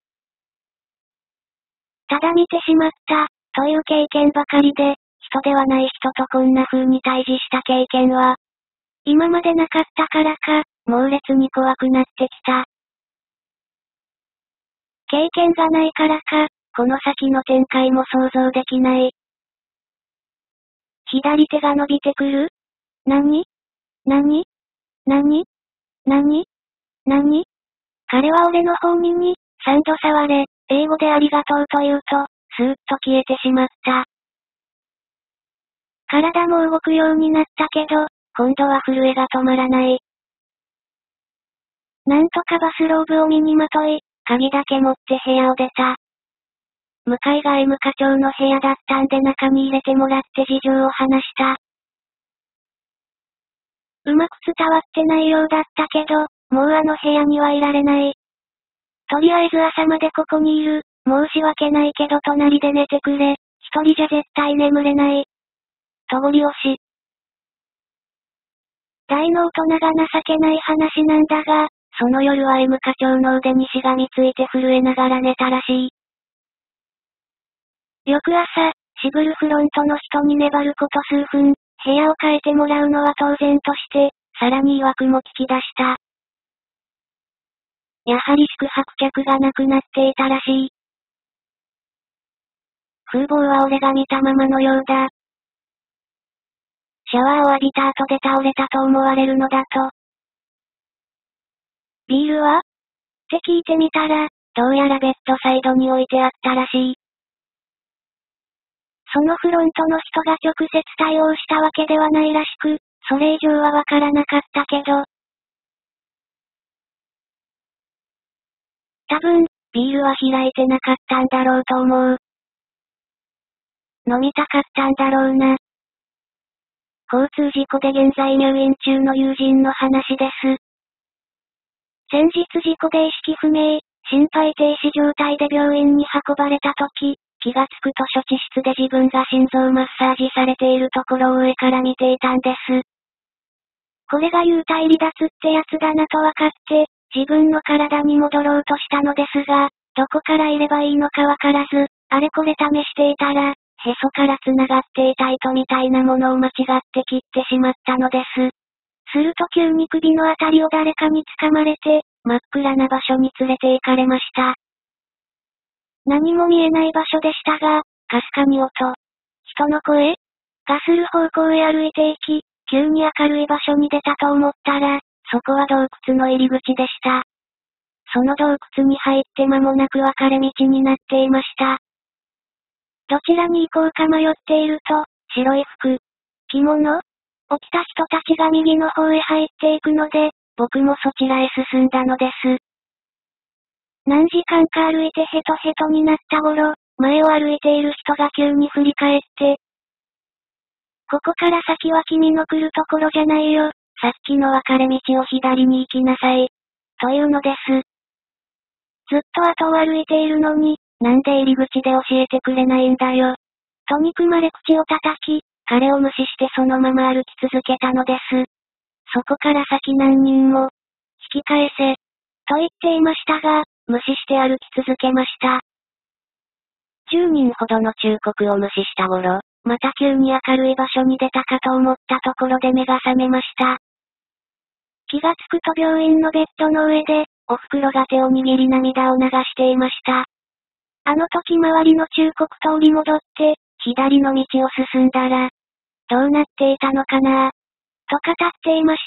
ただ見てしまった、という経験ばかりで、人ではない人とこんな風に対峙した経験は、今までなかったからか、猛烈に怖くなってきた。経験がないからか、この先の展開も想像できない。左手が伸びてくる？何？彼は俺の方に、3度触れ、英語でありがとうと言うと、スーッと消えてしまった。体も動くようになったけど、今度は震えが止まらない。なんとかバスローブを身にまとい、鍵だけ持って部屋を出た。向かいが M 課長の部屋だったんで中に入れてもらって事情を話した。うまく伝わってないようだったけど、もうあの部屋にはいられない。とりあえず朝までここにいる。申し訳ないけど隣で寝てくれ。一人じゃ絶対眠れない。とごり押し。大の大人が情けない話なんだが、その夜は M 課長の腕にしがみついて震えながら寝たらしい。翌朝、シグルフロントの人に粘ること数分、部屋を変えてもらうのは当然として、さらに曰くも聞き出した。やはり宿泊客がなくなっていたらしい。風貌は俺が見たままのようだ。シャワーを浴びた後で倒れたと思われるのだと。ビールは？って聞いてみたら、どうやらベッドサイドに置いてあったらしい。そのフロントの人が直接対応したわけではないらしく、それ以上はわからなかったけど。多分、ビールは開いてなかったんだろうと思う。飲みたかったんだろうな。交通事故で現在入院中の友人の話です。先日事故で意識不明、心肺停止状態で病院に運ばれた時、気がつくと処置室で自分が心臓マッサージされているところを上から見ていたんです。これが幽体離脱ってやつだなと分かって、自分の体に戻ろうとしたのですが、どこからいればいいのか分からず、あれこれ試していたら、へそから繋がっていた糸みたいなものを間違って切ってしまったのです。すると急に首のあたりを誰かに掴まれて、真っ暗な場所に連れて行かれました。何も見えない場所でしたが、かすかに音、人の声がする方向へ歩いていき、急に明るい場所に出たと思ったら、そこは洞窟の入り口でした。その洞窟に入って間もなく分かれ道になっていました。どちらに行こうか迷っていると、白い服、着物を着た人たちが右の方へ入っていくので、僕もそちらへ進んだのです。何時間か歩いてヘトヘトになった頃、前を歩いている人が急に振り返って、ここから先は君の来るところじゃないよ。さっきの分かれ道を左に行きなさい。というのです。ずっと後を歩いているのに、なんで入り口で教えてくれないんだよ。と憎まれ口を叩き、彼を無視してそのまま歩き続けたのです。そこから先何人も、引き返せ、と言っていましたが、無視して歩き続けました。 10人ほどの忠告を無視した頃、また急に明るい場所に出たかと思ったところで目が覚めました。気がつくと病院のベッドの上で、お袋が手を握り涙を流していました。あの時周りの忠告通り戻って、左の道を進んだら、どうなっていたのかなと語っていました。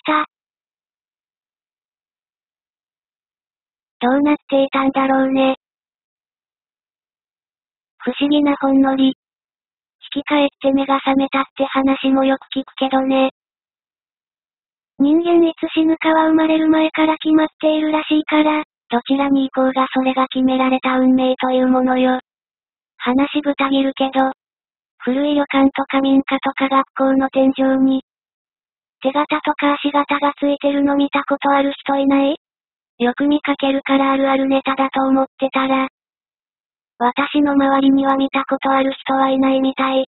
どうなっていたんだろうね。不思議なほんのり。引き返って目が覚めたって話もよく聞くけどね。人間いつ死ぬかは生まれる前から決まっているらしいから、どちらに行こうがそれが決められた運命というものよ。話ぶた切るけど、古い旅館とか民家とか学校の天井に、手形とか足形がついてるの見たことある人いない？よく見かけるからあるあるネタだと思ってたら、私の周りには見たことある人はいないみたい。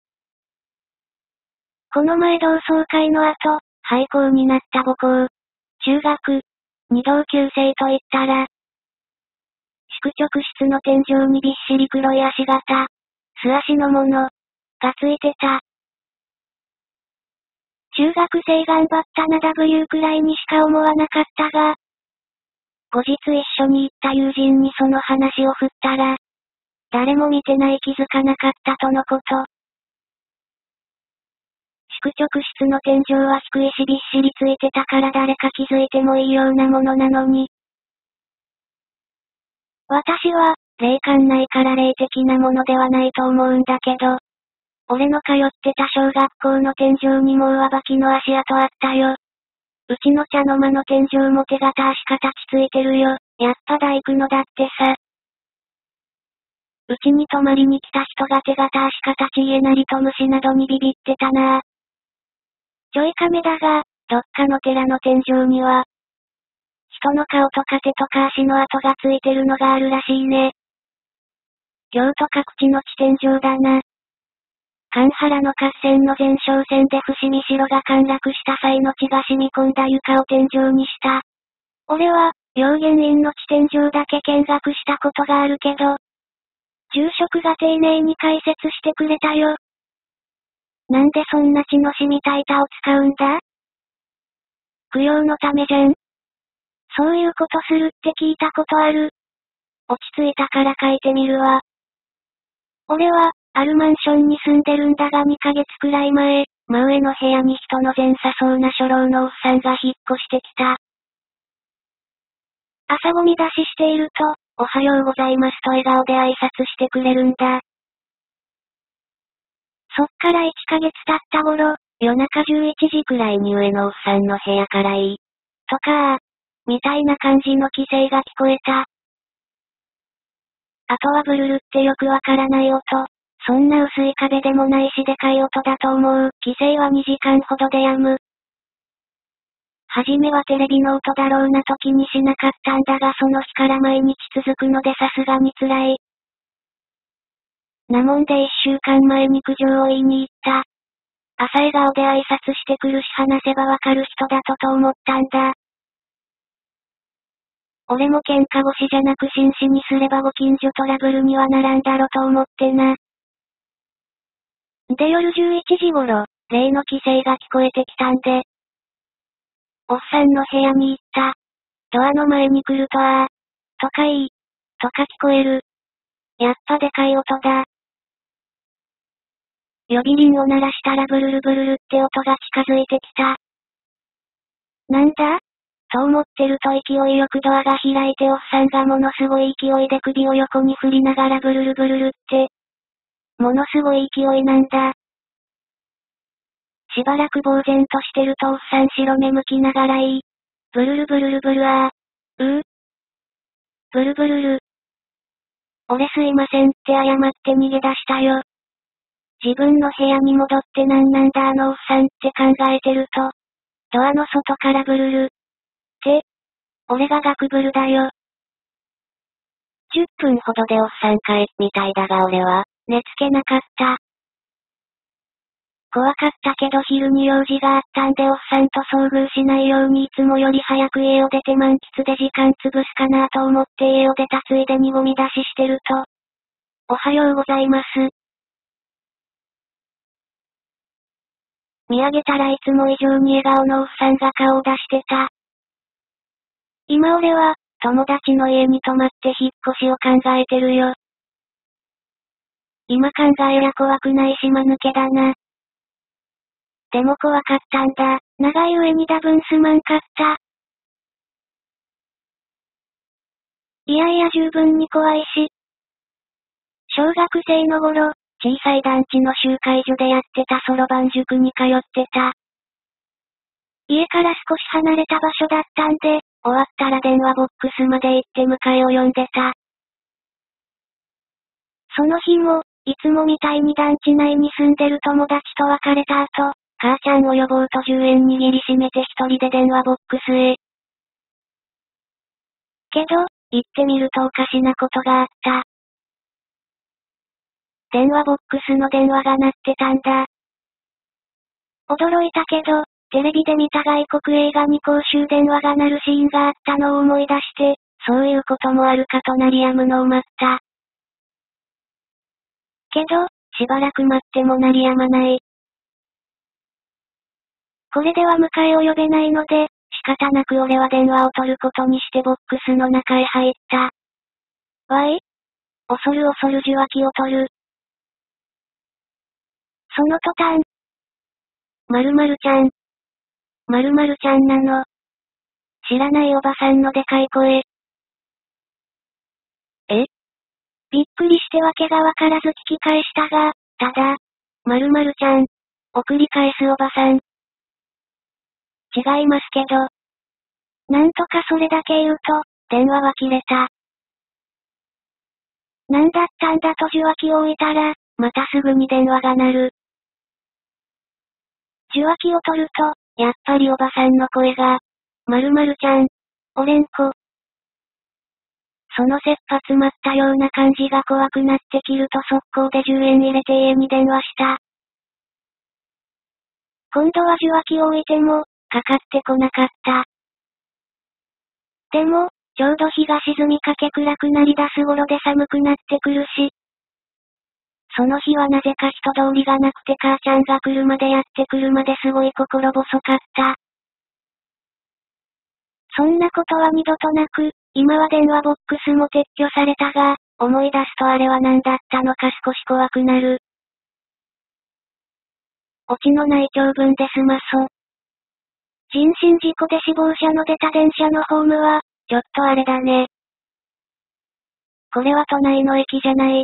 この前同窓会の後、廃校になった母校、中学、に同級生と言ったら、宿直室の天井にびっしり黒い足形、素足のもの、がついてた。中学生頑張ったな W くらいにしか思わなかったが、後日一緒に行った友人にその話を振ったら、誰も見てない気づかなかったとのこと。宿直室の天井は低いしびっしりついてたから誰か気づいてもいいようなものなのに。私は、霊感ないから霊的なものではないと思うんだけど、俺の通ってた小学校の天井にも上履きの足跡あったよ。うちの茶の間の天井も手形足形ついてるよ。やっぱ大工のだってさ。うちに泊まりに来た人が手形足形家なりと虫などにビビってたなぁ。ちょいカメだが、どっかの寺の天井には、人の顔とか手とか足の跡がついてるのがあるらしいね。京都各地の地天井だな。関原の合戦の前哨戦で伏見城が陥落した際の血が染み込んだ床を天井にした。俺は、霊源院の地天井だけ見学したことがあるけど、住職が丁寧に解説してくれたよ。なんでそんな血の染みた板を使うんだ？供養のためじゃん。そういうことするって聞いたことある。落ち着いたから書いてみるわ。俺は、あるマンションに住んでるんだが2ヶ月くらい前、真上の部屋に人の前さそうな初老のおっさんが引っ越してきた。朝ゴミ出ししていると、おはようございますと笑顔で挨拶してくれるんだ。そっから1ヶ月経った頃、夜中11時くらいに上のおっさんの部屋からいい。とかみたいな感じの規制が聞こえた。あとはブルルってよくわからない音。そんな薄い壁でもないしでかい音だと思う。規制は2時間ほどで止む。はじめはテレビの音だろうなと気にしなかったんだがその日から毎日続くのでさすがに辛い。なもんで1週間前に苦情を言いに行った。朝笑顔で挨拶してくるし話せばわかる人だと思ったんだ。俺も喧嘩腰じゃなく紳士にすればご近所トラブルにはならんだろと思ってな。で夜11時頃、例の規制が聞こえてきたんで、おっさんの部屋に行った。ドアの前に来るととかいい、とか聞こえる。やっぱでかい音だ。呼び鈴を鳴らしたらブルルブルルって音が近づいてきた。なんだと思ってると勢いよくドアが開いておっさんがものすごい勢いで首を横に振りながらブルルブルルって。ものすごい勢いなんだ。しばらく呆然としてるとおっさん白目向きながらブルルブルルブルブルブルル。俺すいませんって謝って逃げ出したよ。自分の部屋に戻ってなんだあのおっさんって考えてると、ドアの外からブルル。って、俺がガクブルだよ。10分ほどでおっさん帰みたいだが俺は、寝つけなかった。怖かったけど昼に用事があったんでおっさんと遭遇しないようにいつもより早く家を出て満喫で時間潰すかなと思って家を出たついでにゴミ出ししてると、 おはようございます。見上げたらいつも以上に笑顔のおっさんが顔を出してた。今俺は、友達の家に泊まって引っ越しを考えてるよ。今考えりゃ怖くないし間抜けだな。でも怖かったんだ。長い上に多分すまんかった。いやいや十分に怖いし。小学生の頃、小さい団地の集会所でやってたそろばん塾に通ってた。家から少し離れた場所だったんで、終わったら電話ボックスまで行って迎えを呼んでた。その日も、いつもみたいに団地内に住んでる友達と別れた後、母ちゃんを呼ぼうと10円握りしめて一人で電話ボックスへ。けど、行ってみるとおかしなことがあった。電話ボックスの電話が鳴ってたんだ。驚いたけど、テレビで見た外国映画に公衆電話が鳴るシーンがあったのを思い出して、そういうこともあるかと鳴り止むのを待った。けど、しばらく待っても鳴り止まない。これでは迎えを呼べないので、仕方なく俺は電話を取ることにしてボックスの中へ入った。わい？恐る恐る受話器を取る。その途端、〇〇ちゃん。〇〇ちゃんなの。知らないおばさんのでかい声。え？びっくりしてわけがわからず聞き返したが、ただ、〇〇ちゃん。送り返すおばさん。違いますけど。なんとかそれだけ言うと、電話は切れた。なんだったんだと受話器を置いたら、またすぐに電話が鳴る。受話器を取ると、やっぱりおばさんの声が、〇〇ちゃん、おれんこ。その切羽詰まったような感じが怖くなって切ると速攻で10円入れて家に電話した。今度は受話器を置いても、かかってこなかった。でも、ちょうど日が沈みかけ暗くなり出す頃で寒くなってくるし。その日はなぜか人通りがなくて母ちゃんが車でやってくるまですごい心細かった。そんなことは二度となく、今は電話ボックスも撤去されたが、思い出すとあれは何だったのか少し怖くなる。オチのない長文で済まそう。人身事故で死亡者の出た電車のホームは、ちょっとあれだね。これは都内の駅じゃない。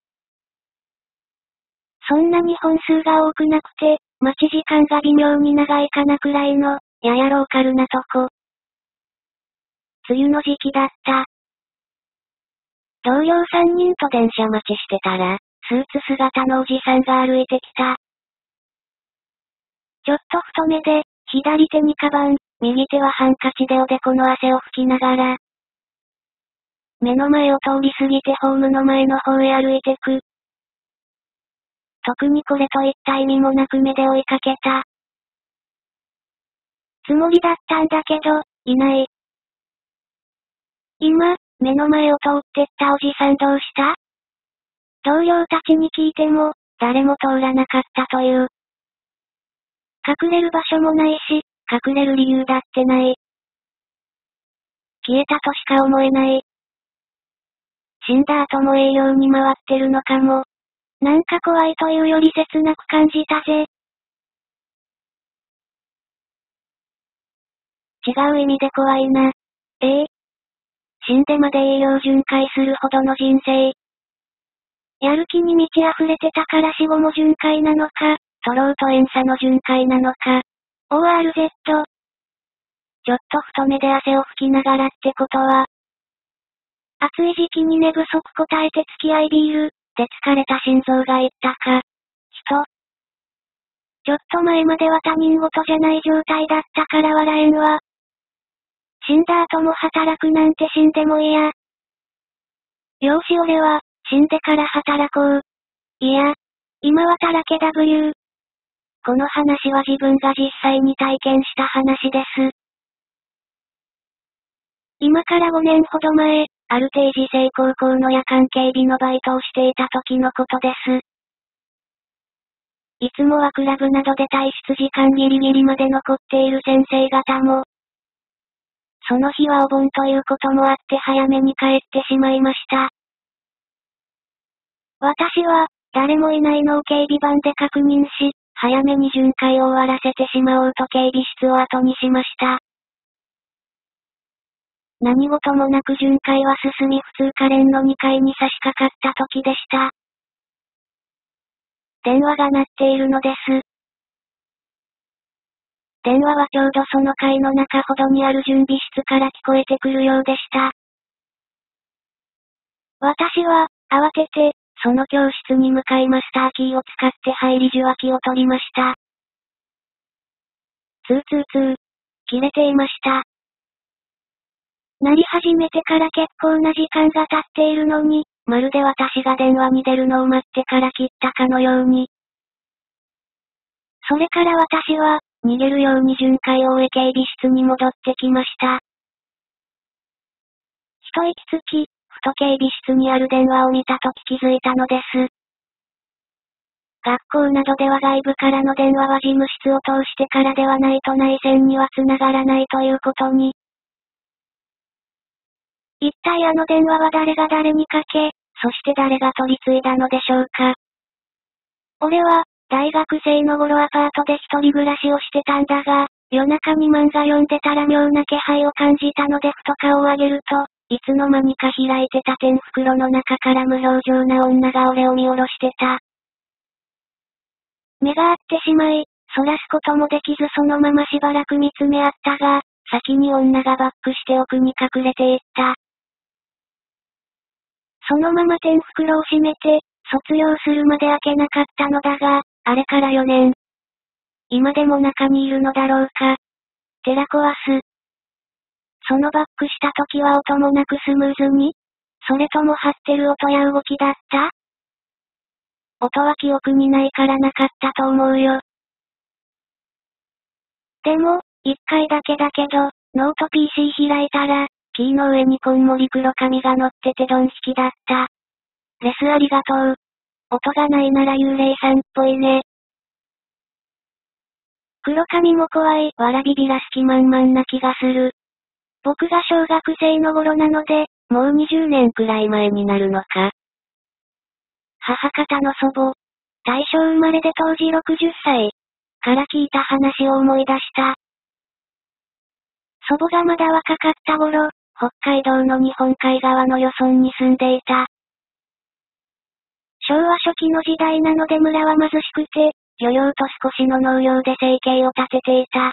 そんなに本数が多くなくて、待ち時間が微妙に長いかなくらいの、ややローカルなとこ。梅雨の時期だった。同僚3人と電車待ちしてたら、スーツ姿のおじさんが歩いてきた。ちょっと太めで、左手にカバン、右手はハンカチでおでこの汗を拭きながら、目の前を通り過ぎてホームの前の方へ歩いてく。特にこれといった意味もなく目で追いかけた。つもりだったんだけど、いない。今、目の前を通ってったおじさんどうした？同僚たちに聞いても、誰も通らなかったという。隠れる場所もないし、隠れる理由だってない。消えたとしか思えない。死んだ後も営業に回ってるのかも。なんか怖いというより切なく感じたぜ。違う意味で怖いな。死んでまで栄養巡回するほどの人生。やる気に満ち溢れてたから死後も巡回なのか、トローと塩素の巡回なのか。ORZ。ちょっと太めで汗を拭きながらってことは。暑い時期に寝不足こたえて付き合いビール、で疲れた心臓が言ったか。ちょっと前までは他人事じゃない状態だったから笑えんわ。死んだ後も働くなんて死んでも嫌。よし俺は、死んでから働こう。いや、今はたらけ W。この話は自分が実際に体験した話です。今から5年ほど前、 ある定時制高校の夜間警備のバイトをしていた時のことです。いつもはクラブなどで退出時間ギリギリまで残っている先生方も、その日はお盆ということもあって早めに帰ってしまいました。私は、誰もいないのを警備板で確認し、早めに巡回を終わらせてしまおうと警備室を後にしました。何事もなく巡回は進み普通科連の2階に差し掛かった時でした。電話が鳴っているのです。電話はちょうどその階の中ほどにある準備室から聞こえてくるようでした。私は、慌てて、その教室に向かいマスターキーを使って入り受話器を取りました。ツーツーツー。切れていました。鳴り始めてから結構な時間が経っているのに、まるで私が電話に出るのを待ってから切ったかのように。それから私は、逃げるように巡回を終え警備室に戻ってきました。一息つき、ふと警備室にある電話を見たとき気づいたのです。学校などでは外部からの電話は事務室を通してからではないと内線には繋がらないということに。一体あの電話は誰が誰にかけ、そして誰が取り継いだのでしょうか。俺は、大学生の頃アパートで一人暮らしをしてたんだが、夜中に漫画読んでたら妙な気配を感じたのでふと顔を上げると、いつの間にか開いてた天袋の中から無表情な女が俺を見下ろしてた。目が合ってしまい、そらすこともできずそのまましばらく見つめ合ったが、先に女がバックして奥に隠れていった。そのまま天袋を閉めて、卒業するまで開けなかったのだが、あれから4年。今でも中にいるのだろうか。てら壊す。そのバックした時は音もなくスムーズに？それとも張ってる音や動きだった？音は記憶にないからなかったと思うよ。でも、一回だけだけど、ノート PC 開いたら、キーの上にこんもり黒紙が載っててドン引きだった。レスありがとう。音がないなら幽霊さんっぽいね。黒髪も怖い、わらびびらす気満々な気がする。僕が小学生の頃なので、もう20年くらい前になるのか。母方の祖母。大正生まれで当時60歳。から聞いた話を思い出した。祖母がまだ若かった頃、北海道の日本海側の漁村に住んでいた。昭和初期の時代なので村は貧しくて、漁業と少しの農業で生計を立てていた。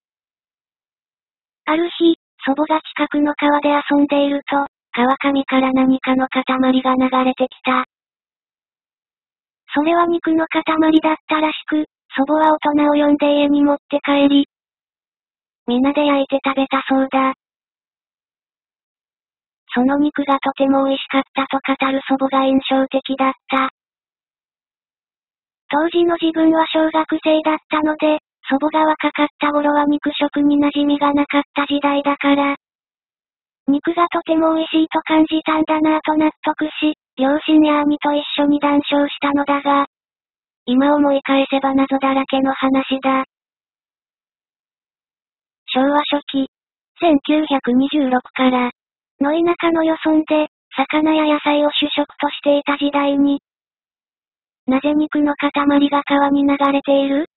ある日、祖母が近くの川で遊んでいると、川上から何かの塊が流れてきた。それは肉の塊だったらしく、祖母は大人を呼んで家に持って帰り、皆で焼いて食べたそうだ。その肉がとても美味しかったと語る祖母が印象的だった。当時の自分は小学生だったので、祖母が若かった頃は肉食に馴染みがなかった時代だから、肉がとても美味しいと感じたんだなぁと納得し、両親や兄と一緒に談笑したのだが、今思い返せば謎だらけの話だ。昭和初期、1926から、の田舎の漁村で、魚や野菜を主食としていた時代に、なぜ肉の塊が川に流れている？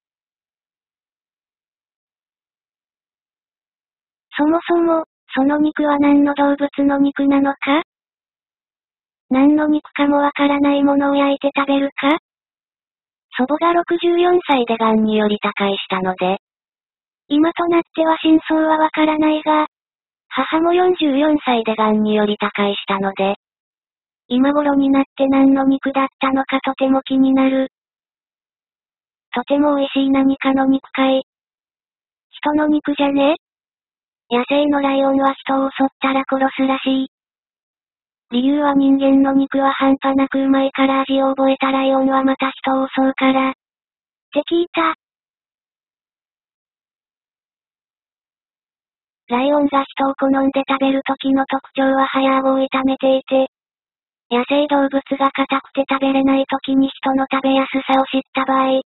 そもそも、その肉は何の動物の肉なのか？何の肉かもわからないものを焼いて食べるか？祖母が64歳で癌により他界したので、今となっては真相はわからないが、母も44歳で癌により他界したので、今頃になって何の肉だったのかとても気になる。とても美味しい何かの肉かい。人の肉じゃね？野生のライオンは人を襲ったら殺すらしい。理由は人間の肉は半端なくうまいから味を覚えたライオンはまた人を襲うから。って聞いた。 ライオンが人を好んで食べる時の特徴は早顎を痛めていて、野生動物が硬くて食べれない時に人の食べやすさを知った場合、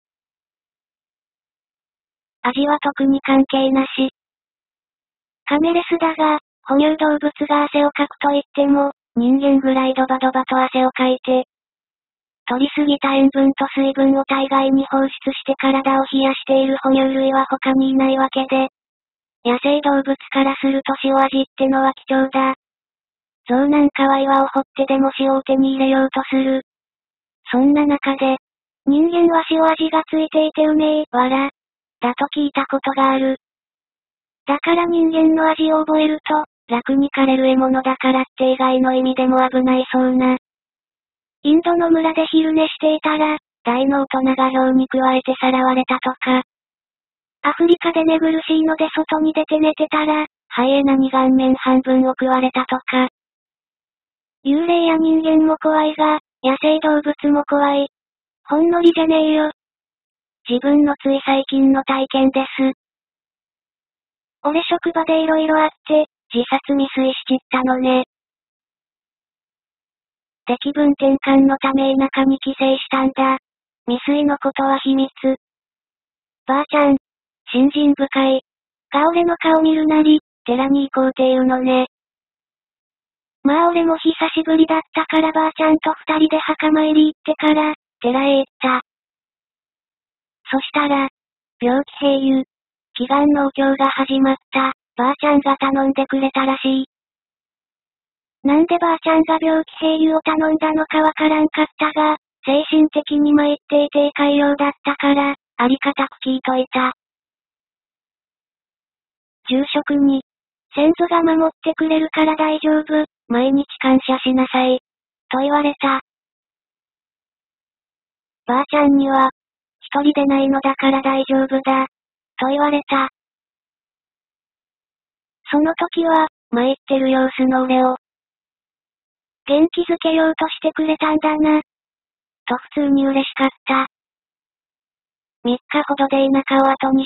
味は特に関係なし。カメレスだが、哺乳動物が汗をかくと言っても、人間ぐらいドバドバと汗をかいて、取りすぎた塩分と水分を体外に放出して体を冷やしている哺乳類は他にいないわけで、野生動物からすると塩味ってのは貴重だ。象なんかは岩を掘ってでも塩を手に入れようとする。そんな中で、人間は塩味がついていてうめえ、わら、だと聞いたことがある。だから人間の味を覚えると、楽に狩れる獲物だからって以外の意味でも危ないそうな。インドの村で昼寝していたら、大の大人が豹に加えてさらわれたとか。アフリカで寝苦しいので外に出て寝てたら、ハイエナに顔面半分を食われたとか。幽霊や人間も怖いが、野生動物も怖い。ほんのりじゃねえよ。自分のつい最近の体験です。俺職場で色々あって、自殺未遂しちったのね。で気分転換のため田舎に帰省したんだ。未遂のことは秘密。ばあちゃん、信心深い。が俺の顔見るなり、寺に行こうっていうのね。まあ俺も久しぶりだったからばあちゃんと二人で墓参り行ってから、寺へ行った。そしたら、病気併誘。祈願のお経が始まった、ばあちゃんが頼んでくれたらしい。なんでばあちゃんが病気併誘を頼んだのかわからんかったが、精神的に参っていて寛容だったから、ありがたく聞いといた。住職に、先祖が守ってくれるから大丈夫、毎日感謝しなさい。と言われた。ばあちゃんには、一人でないのだから大丈夫だ。と言われた。その時は、参ってる様子の俺を、元気づけようとしてくれたんだな。と普通に嬉しかった。3日ほどで田舎を後にした。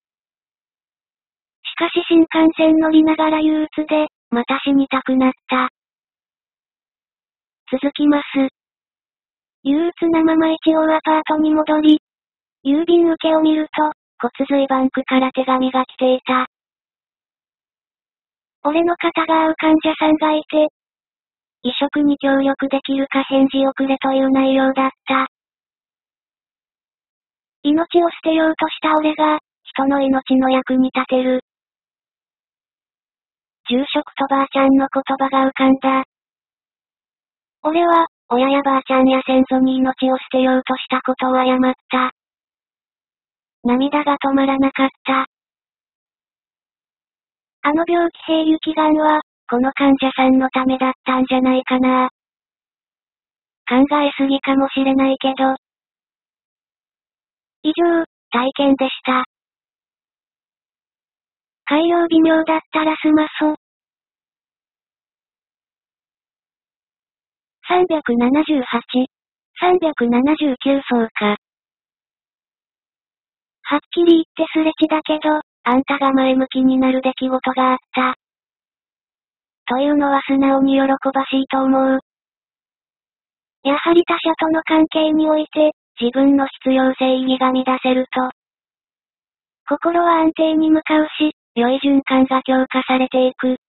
しかし新幹線乗りながら憂鬱で、また死にたくなった。続きます。憂鬱なまま一応アパートに戻り、郵便受けを見ると、骨髄バンクから手紙が来ていた。俺の肩が合う患者さんがいて、移植に協力できるか返事をくれという内容だった。命を捨てようとした俺が、人の命の役に立てる。住職とばあちゃんの言葉が浮かんだ。俺は、親やばあちゃんや先祖に命を捨てようとしたことを謝った。涙が止まらなかった。あの病気併誘祈願は、この患者さんのためだったんじゃないかな。考えすぎかもしれないけど。以上、体験でした。改良微妙だったらすまそ。378、379そうか。はっきり言ってすれ違だけど、あんたが前向きになる出来事があった。というのは素直に喜ばしいと思う。やはり他者との関係において、自分の必要性意義が乱せると、心は安定に向かうし、良い循環が強化されていく。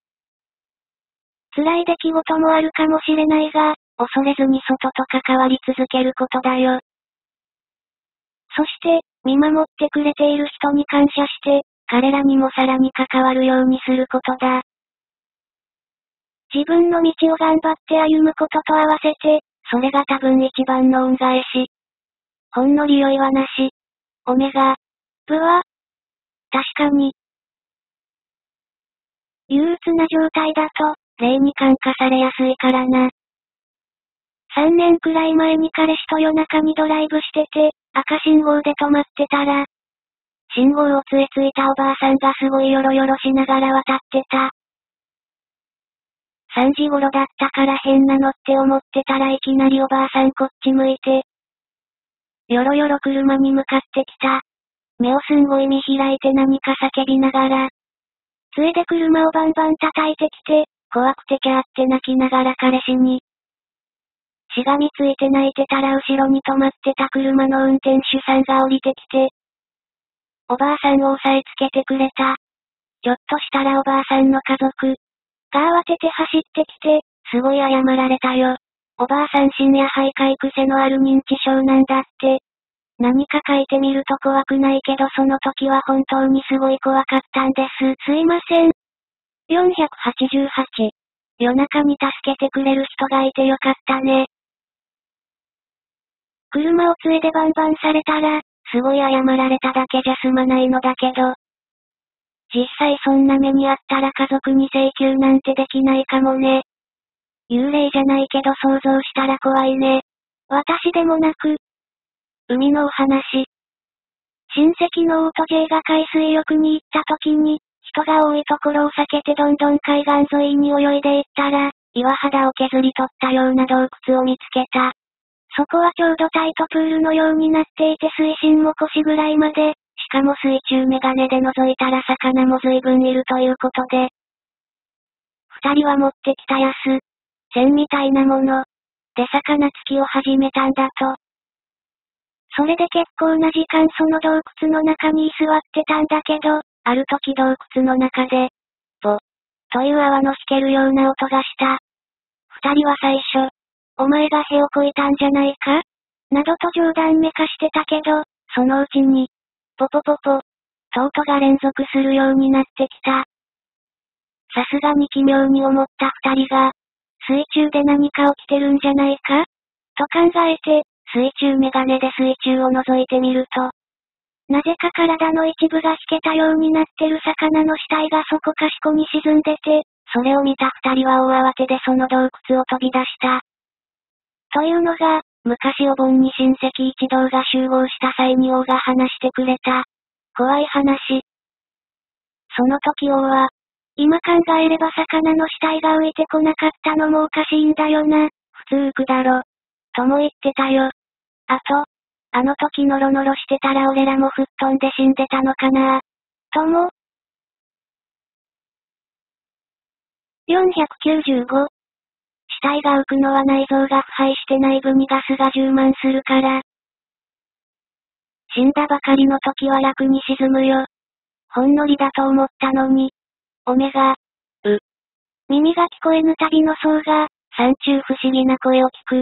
辛い出来事もあるかもしれないが、恐れずに外と関わり続けることだよ。そして、見守ってくれている人に感謝して、彼らにもさらに関わるようにすることだ。自分の道を頑張って歩むことと合わせて、それが多分一番の恩返し。ほんのり良いはなし。オメガ。ブは確かに。憂鬱な状態だと、霊に感化されやすいからな。3年くらい前に彼氏と夜中にドライブしてて、赤信号で止まってたら、信号を杖ついたおばあさんがすごいヨロヨロしながら渡ってた。3時頃だったから変なのって思ってたらいきなりおばあさんこっち向いて、よろよろ車に向かってきた。目をすんごい見開いて何か叫びながら、 ついで車をバンバン叩いてきて、怖くてキャーって泣きながら彼氏に。しがみついて泣いてたら後ろに止まってた車の運転手さんが降りてきて、おばあさんを押さえつけてくれた。ちょっとしたらおばあさんの家族が慌てて走ってきて、すごい謝られたよ。おばあさん深夜徘徊癖のある認知症なんだって。何か書いてみると怖くないけどその時は本当にすごい怖かったんです。すいません。488。夜中に助けてくれる人がいてよかったね。車をついでバンバンされたら、すごい謝られただけじゃ済まないのだけど。実際そんな目にあったら家族に請求なんてできないかもね。幽霊じゃないけど想像したら怖いね。私でもなく。海のお話。親戚のオート J が海水浴に行った時に、人が多いところを避けてどんどん海岸沿いに泳いでいったら、岩肌を削り取ったような洞窟を見つけた。そこはちょうどタイトプールのようになっていて水深も腰ぐらいまで、しかも水中メガネで覗いたら魚も随分いるということで。二人は持ってきたやす。線みたいなもの。で魚突きを始めたんだと。それで結構な時間その洞窟の中に居座ってたんだけど、ある時洞窟の中で、ボ、という泡のしけるような音がした。二人は最初、お前が屁をこいたんじゃないかなどと冗談めかしてたけど、そのうちに、ポポポポ、と音が連続するようになってきた。さすがに奇妙に思った二人が、水中で何か起きてるんじゃないかと考えて、水中メガネで水中を覗いてみると、なぜか体の一部が引けたようになってる魚の死体がそこかしこに沈んでて、それを見た二人は大慌てでその洞窟を飛び出した。というのが、昔お盆に親戚一同が集合した際に王が話してくれた。怖い話。その時王は、今考えれば魚の死体が浮いてこなかったのもおかしいんだよな。普通浮くだろ。とも言ってたよ。あと、あの時ノロノロしてたら俺らも吹っ飛んで死んでたのかなとも。495。死体が浮くのは内臓が腐敗して内部にガスが充満するから。死んだばかりの時は楽に沈むよ。ほんのりだと思ったのに。オメガ。耳が聞こえぬ旅の僧が、山中不思議な声を聞く。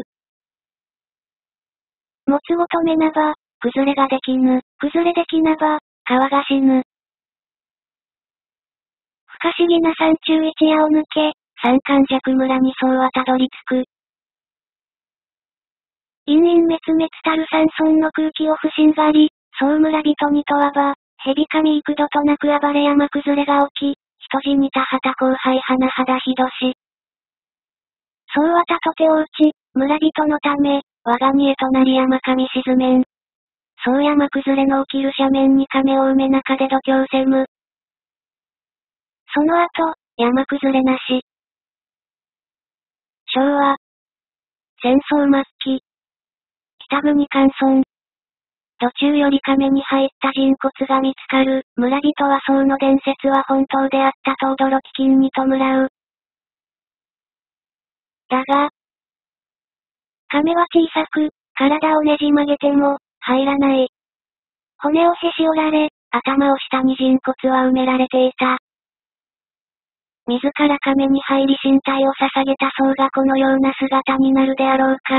もつごとめなば、崩れができぬ。崩れできなば、川が死ぬ。不可思議な山中一夜を抜け、山間弱村に僧はたどり着く。陰陰滅滅たる山村の空気を不審がり、僧村人に問わば、蛇神幾度となく暴れ山崩れが起き、人死に田畑荒廃甚だひどし。僧はたとてを打ち、村人のため、我が身へとなり山上沈めん。そう山崩れの起きる斜面に亀を埋め中で度胸せむ。その後、山崩れなし。昭和。戦争末期。北国関村。途中より亀に入った人骨が見つかる。村人は僧の伝説は本当であったと驚き金に弔う。だが、亀は小さく、体をねじ曲げても、入らない。骨をへし折られ、頭を下に人骨は埋められていた。自ら亀に入り身体を捧げた僧がこのような姿になるであろうか。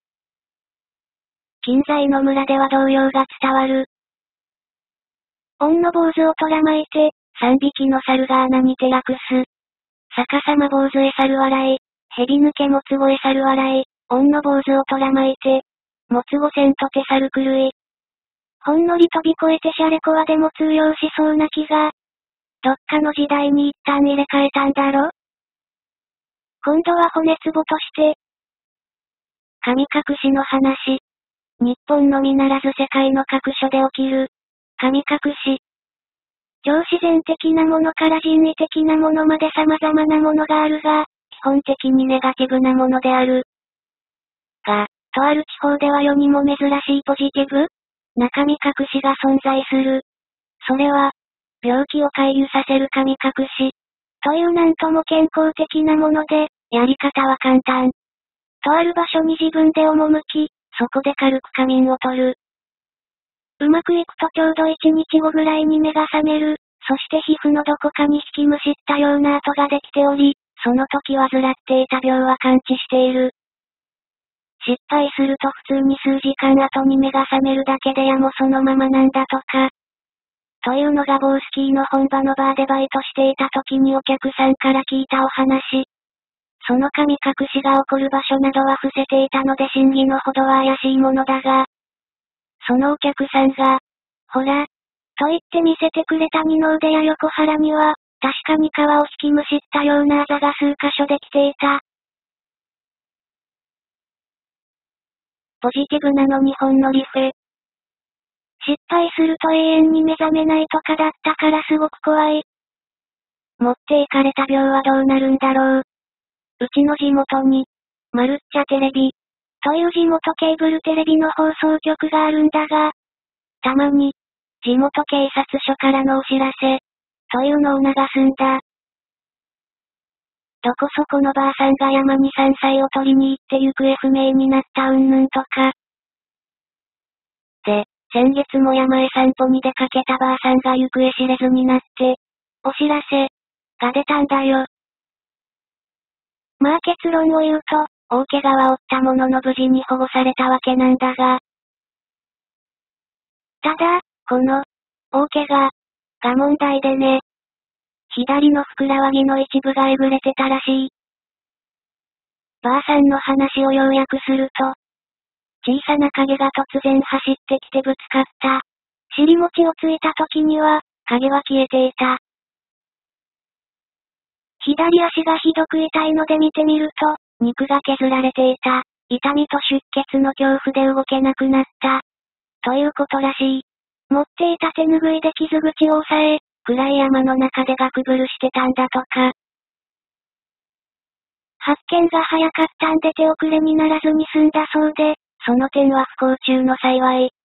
近在の村では童謡が伝わる。恩の坊主をとらまいて、3匹の猿が穴にて落す。逆さま坊主へ猿笑い、蛇抜けもつごへ猿笑い、恩の坊主をとらまいて、もつごせんとて猿狂い。ほんのり飛び越えてシャレコアでも通用しそうな気が。どっかの時代に一旦入れ替えたんだろ？今度は骨壺として。神隠しの話。日本のみならず世界の各所で起きる。神隠し。超自然的なものから人為的なものまで様々なものがあるが、基本的にネガティブなものである。が、とある地方では世にも珍しいポジティブな神隠しが存在する。それは、 病気を回遊させる神隠し。というなんとも健康的なもので、やり方は簡単。とある場所に自分で赴き、そこで軽く仮眠を取る。うまくいくとちょうど1日後ぐらいに目が覚める。そして皮膚のどこかに引きむしったような跡ができており、その時患っていた病は完治している。失敗すると普通に数時間後に目が覚めるだけで矢もそのままなんだとか。というのがボウスキーの本場のバーでバイトしていた時にお客さんから聞いたお話。その神隠しが起こる場所などは伏せていたので真偽のほどは怪しいものだが、そのお客さんが、ほら、と言って見せてくれた二の腕や横腹には、確かに皮を引きむしったようなあざが数箇所できていた。ポジティブなの日本のリフ。失敗すると永遠に目覚めないとかだったからすごく怖い。持っていかれた病はどうなるんだろう。うちの地元に、マルッチャテレビ、という地元ケーブルテレビの放送局があるんだが、たまに、地元警察署からのお知らせ、というのを流すんだ。どこそこのばあさんが山に山菜を取りに行って行方不明になったうんぬんとか。で、先月も山へ散歩に出かけたばあさんが行方知れずになって、お知らせ、が出たんだよ。まあ結論を言うと、大怪我は負ったものの無事に保護されたわけなんだが。ただ、この、大怪我、が問題でね。左のふくらはぎの一部がえぐれてたらしい。ばあさんの話を要約すると、小さな影が突然走ってきてぶつかった。尻餅をついた時には、影は消えていた。左足がひどく痛いので見てみると、肉が削られていた。痛みと出血の恐怖で動けなくなった。ということらしい。持っていた手ぬぐいで傷口を押さえ、暗い山の中でガクブルしてたんだとか。発見が早かったんで手遅れにならずに済んだそうで、その点は不幸中の幸い。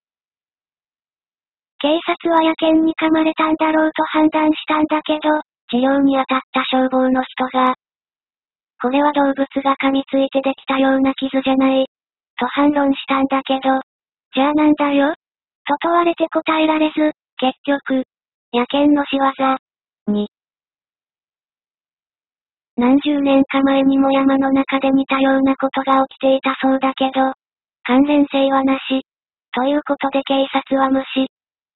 警察は野犬に噛まれたんだろうと判断したんだけど、治療に当たった消防の人が、これは動物が噛みついてできたような傷じゃない、と反論したんだけど、じゃあなんだよと問われて答えられず、結局、野犬の仕業に。何十年か前にも山の中で似たようなことが起きていたそうだけど、関連性はなし。ということで警察は無視。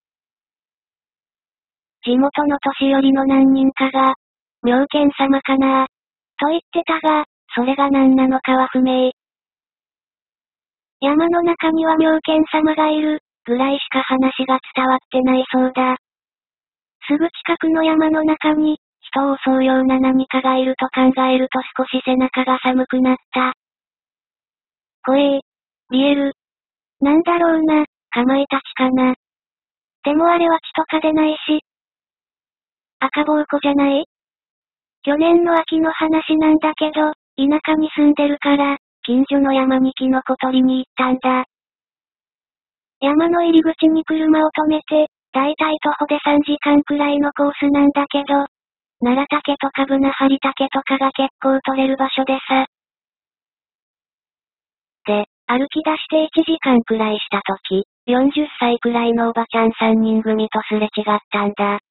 地元の年寄りの何人かが、妙見様かなと言ってたが、それが何なのかは不明。山の中には妙見様がいる、ぐらいしか話が伝わってないそうだ。すぐ近くの山の中に、人を襲うような何かがいると考えると少し背中が寒くなった。怖え。見える。なんだろうな、かまいたちかな。でもあれは血とかでないし。赤ぼうこじゃない？去年の秋の話なんだけど、田舎に住んでるから、近所の山にキノコ取りに行ったんだ。山の入り口に車を止めて、だいたい徒歩で3時間くらいのコースなんだけど、奈良竹とかブナハリ竹とかが結構取れる場所でさ。で、歩き出して1時間くらいしたとき、40歳くらいのおばちゃん3人組とすれ違ったんだ。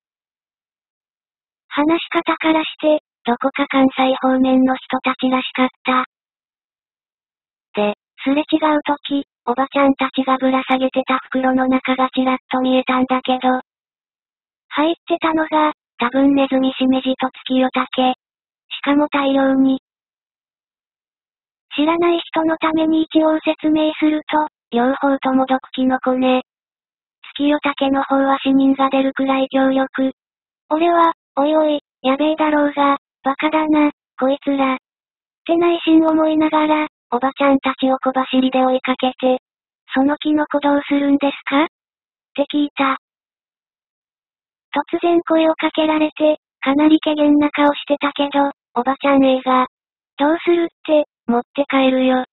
話し方からして、どこか関西方面の人たちらしかった。で、すれ違うとき、おばちゃんたちがぶら下げてた袋の中がちらっと見えたんだけど、入ってたのが、多分ネズミシメジと月夜竹。しかも大量に。知らない人のために一応説明すると、両方とも毒キノコね。月夜竹の方は死人が出るくらい強力。俺は、おいおい、やべえだろうが、バカだな、こいつら。って内心思いながら、おばちゃんたちを小走りで追いかけて、そのキノコどうするんですかって聞いた。突然声をかけられて、かなり怪訝な顔してたけど、おばちゃん映画。どうするって、持って帰るよ。って。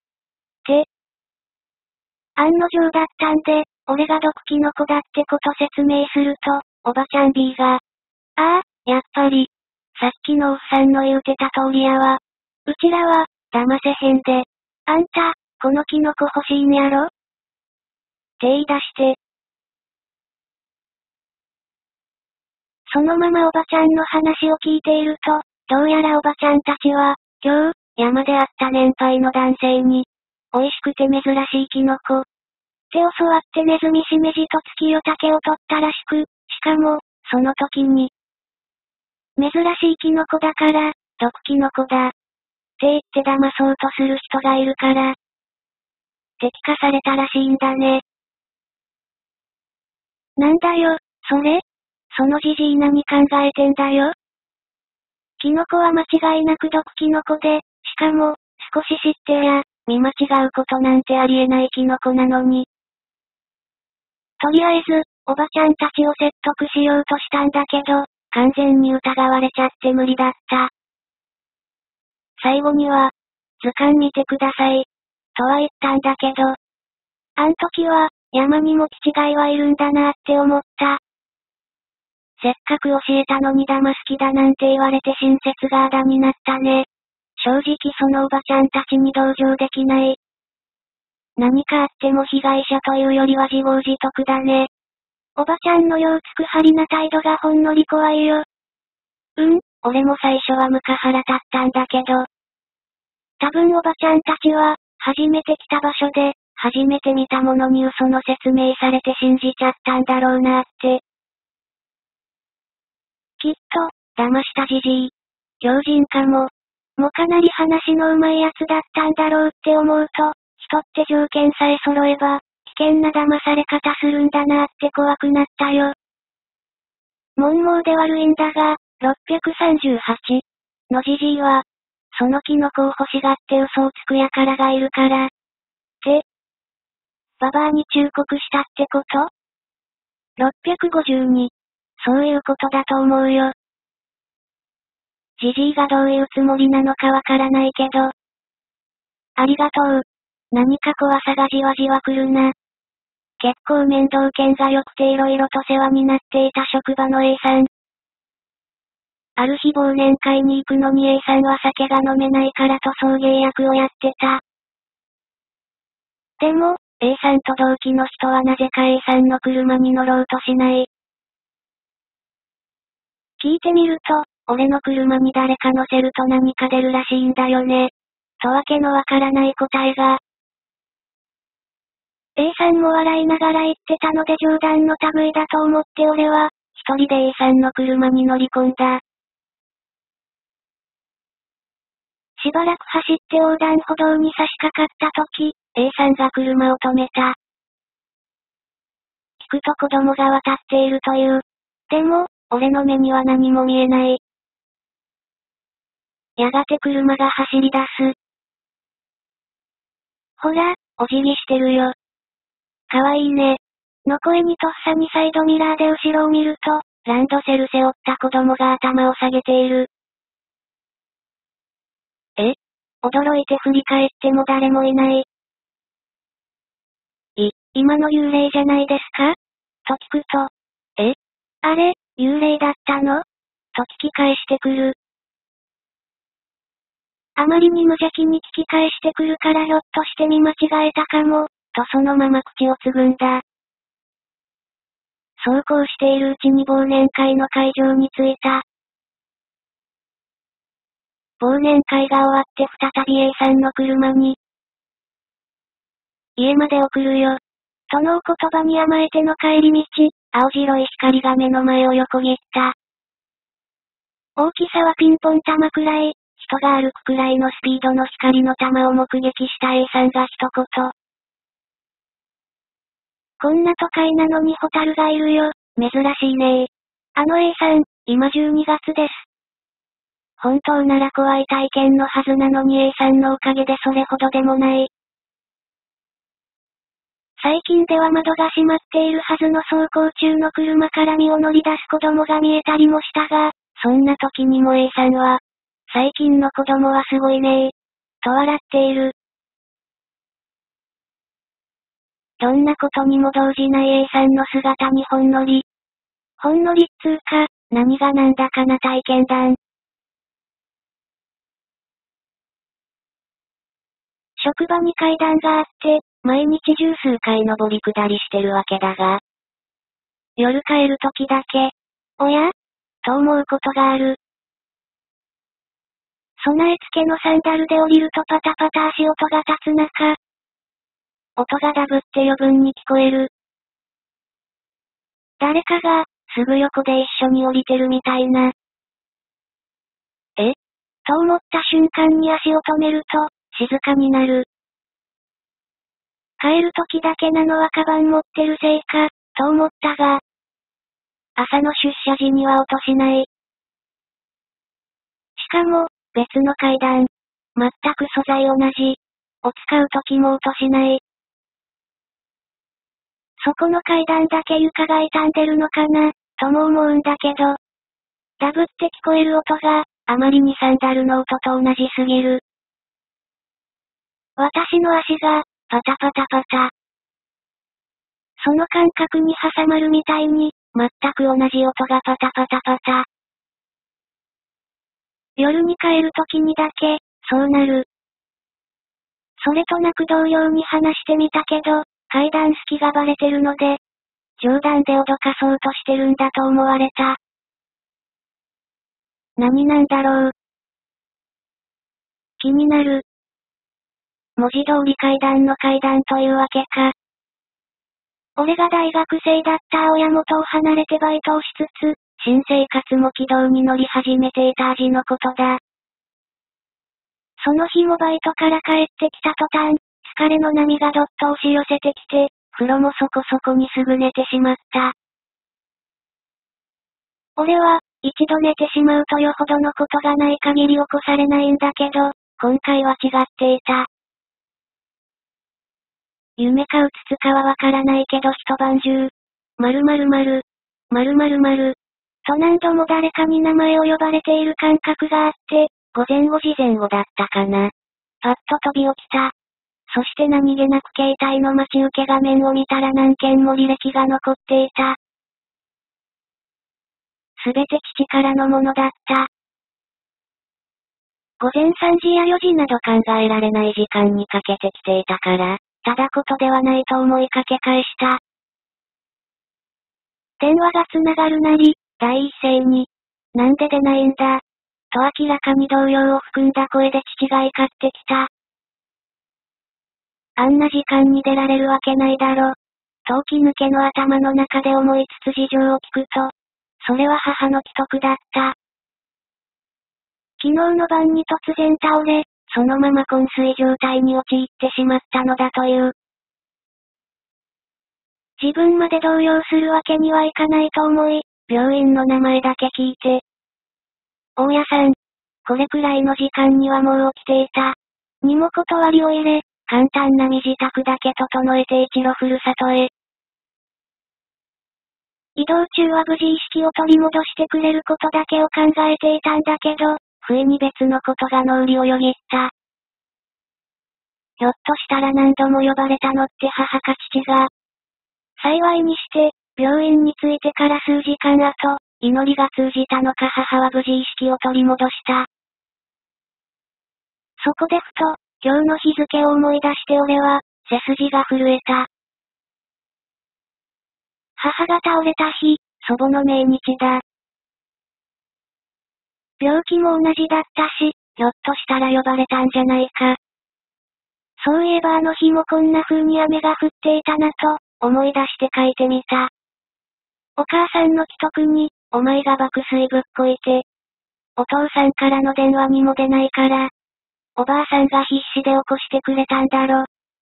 案の定だったんで、俺が毒キノコだってこと説明すると、 おばちゃん B が。ああ、やっぱり。さっきのおっさんの言うてた通りやわ。うちらは、騙せへんで。あんた、このキノコ欲しいんやろ？手言い出して。そのままおばちゃんの話を聞いていると、どうやらおばちゃんたちは、今日、山で会った年配の男性に、美味しくて珍しいキノコ。手を教わってネズミしめじと月夜竹を取ったらしく、しかも、その時に、珍しいキノコだから、毒キノコだ。って言って騙そうとする人がいるから、摘化されたらしいんだね。なんだよ、それ？そのじじい何考えてんだよ？キノコは間違いなく毒キノコで、しかも、少し知ってや、見間違うことなんてありえないキノコなのに。とりあえず、おばちゃんたちを説得しようとしたんだけど、完全に疑われちゃって無理だった。最後には、図鑑見てください。とは言ったんだけど、あん時は、山にも気違いはいるんだなって思った。せっかく教えたのに騙す気だなんて言われて親切があだになったね。正直そのおばちゃんたちに同情できない。何かあっても被害者というよりは自業自得だね。おばちゃんのようつくはりな態度がほんのり怖いよ。俺も最初はムカ腹立ったんだけど。多分おばちゃんたちは、初めて来た場所で、初めて見たものに嘘の説明されて信じちゃったんだろうなって。きっと、騙したじじい。狂人かも。もうかなり話の上手いやつだったんだろうって思うと、人って条件さえ揃えば、危険な騙され方するんだなって怖くなったよ。文盲で悪いんだが、638のじじいは、そのキノコを欲しがって嘘をつく輩がいるから。ババアに忠告したってこと？ 652。そういうことだと思うよ。じじいがどういうつもりなのかわからないけど。ありがとう。何か怖さがじわじわ来るな。結構面倒見が良くて色々と世話になっていた職場の A さん。ある日忘年会に行くのに A さんは酒が飲めないからと送迎役をやってた。でも、A さんと同期の人はなぜか A さんの車に乗ろうとしない。聞いてみると、俺の車に誰か乗せると何か出るらしいんだよね。とわけのわからない答えが。A さんも笑いながら言ってたので冗談の類だと思って俺は、一人で A さんの車に乗り込んだ。しばらく走って横断歩道に差し掛かった時、A さんが車を止めた。聞くと子供が渡っているという。でも、俺の目には何も見えない。やがて車が走り出す。ほら、お辞儀してるよ。かわいいね。の声にとっさにサイドミラーで後ろを見ると、ランドセル背負った子供が頭を下げている。驚いて振り返っても誰もいない。今の幽霊じゃないですか？と聞くと、あれ、幽霊だったの？と聞き返してくる。あまりに無邪気に聞き返してくるからひょっとして見間違えたかも、とそのまま口をつぐんだ。そうこうしているうちに忘年会の会場に着いた。忘年会が終わって再び A さんの車に。家まで送るよ。とのお言葉に甘えての帰り道、青白い光が目の前を横切った。大きさはピンポン玉くらい、人が歩くくらいのスピードの光の玉を目撃した A さんが一言。こんな都会なのにホタルがいるよ、珍しいね。A さん、今12月です。本当なら怖い体験のはずなのに A さんのおかげでそれほどでもない。最近では窓が閉まっているはずの走行中の車から身を乗り出す子供が見えたりもしたが、そんな時にも A さんは、最近の子供はすごいねと笑っている。どんなことにも動じない A さんの姿にほんのり、 ほんのりっつーか、何がなんだかな体験談。職場に階段があって、毎日十数回登り下りしてるわけだが、夜帰る時だけ、おやと思うことがある。備え付けのサンダルで降りるとパタパタ足音が立つ中、音がダブって余分に聞こえる。誰かが、すぐ横で一緒に降りてるみたいな。えと思った瞬間に足を止めると、静かになる。帰る時だけなのはカバン持ってるせいか、と思ったが、朝の出社時には音しない。しかも、別の階段。全く素材同じ。を使う時も音しない。そこの階段だけ床が傷んでるのかな、とも思うんだけど。ダブって聞こえる音が、あまりにサンダルの音と同じすぎる。私の足が、パタパタパタ。その感覚に挟まるみたいに、全く同じ音がパタパタパタ。夜に帰るときにだけ、そうなる。それとなく同僚に話してみたけど、階段好きがバレてるので、冗談で脅かそうとしてるんだと思われた。何なんだろう。気になる。文字通り階段の階段というわけか。俺が大学生だった親元を離れてバイトをしつつ、新生活も軌道に乗り始めていた味のことだ。その日もバイトから帰ってきた途端、疲れの波がどっと押し寄せてきて、風呂もそこそこにすぐ寝てしまった。俺は、一度寝てしまうとよほどのことがない限り起こされないんだけど、今回は違っていた。夢かうつつかはわからないけど一晩中、〇〇〇、〇〇〇、と何度も誰かに名前を呼ばれている感覚があって、午前5時前後だったかな。パッと飛び起きた。そして何気なく携帯の待ち受け画面を見たら何件も履歴が残っていた。すべて父からのものだった。午前3時や4時など考えられない時間にかけてきていたから、ただことではないと思いかけ返した。電話がつながるなり、第一声に、なんで出ないんだ、と明らかに動揺を含んだ声で父が怒ってきた。あんな時間に出られるわけないだろ。と起き抜けの頭の中で思いつつ事情を聞くと、それは母の既得だった。昨日の晩に突然倒れ、そのまま昏睡状態に陥ってしまったのだという。自分まで動揺するわけにはいかないと思い、病院の名前だけ聞いて。大家さん、これくらいの時間にはもう起きていた。にも断りを入れ、簡単な身支度だけ整えて一路ふるさとへ。移動中は無事意識を取り戻してくれることだけを考えていたんだけど、不意に別のことが脳裏をよぎった。ひょっとしたら何度も呼ばれたのって母か父が。幸いにして、病院に着いてから数時間後、祈りが通じたのか母は無事意識を取り戻した。そこでふと、今日の日付を思い出して俺は、背筋が震えた。母が倒れた日、祖母の命日だ。病気も同じだったし、ひょっとしたら呼ばれたんじゃないか。そういえばあの日もこんな風に雨が降っていたなと、思い出して書いてみた。お母さんの既得に、お前が爆睡ぶっこいて。お父さんからの電話にも出ないから。おばあさんが必死で起こしてくれたんだろ。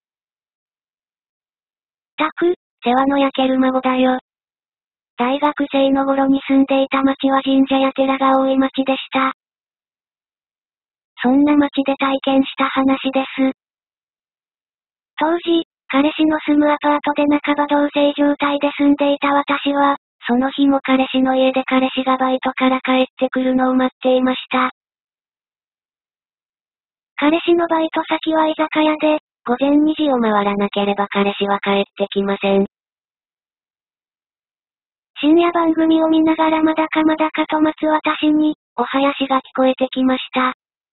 たく、世話の焼ける孫だよ。大学生の頃に住んでいた町は神社や寺が多い町でした。そんな町で体験した話です。当時、彼氏の住むアパートで半ば同棲状態で住んでいた私は、その日も彼氏の家で彼氏がバイトから帰ってくるのを待っていました。彼氏のバイト先は居酒屋で、午前2時を回らなければ彼氏は帰ってきません。 深夜番組を見ながらまだかと待つ私に、お囃子が聞こえてきました。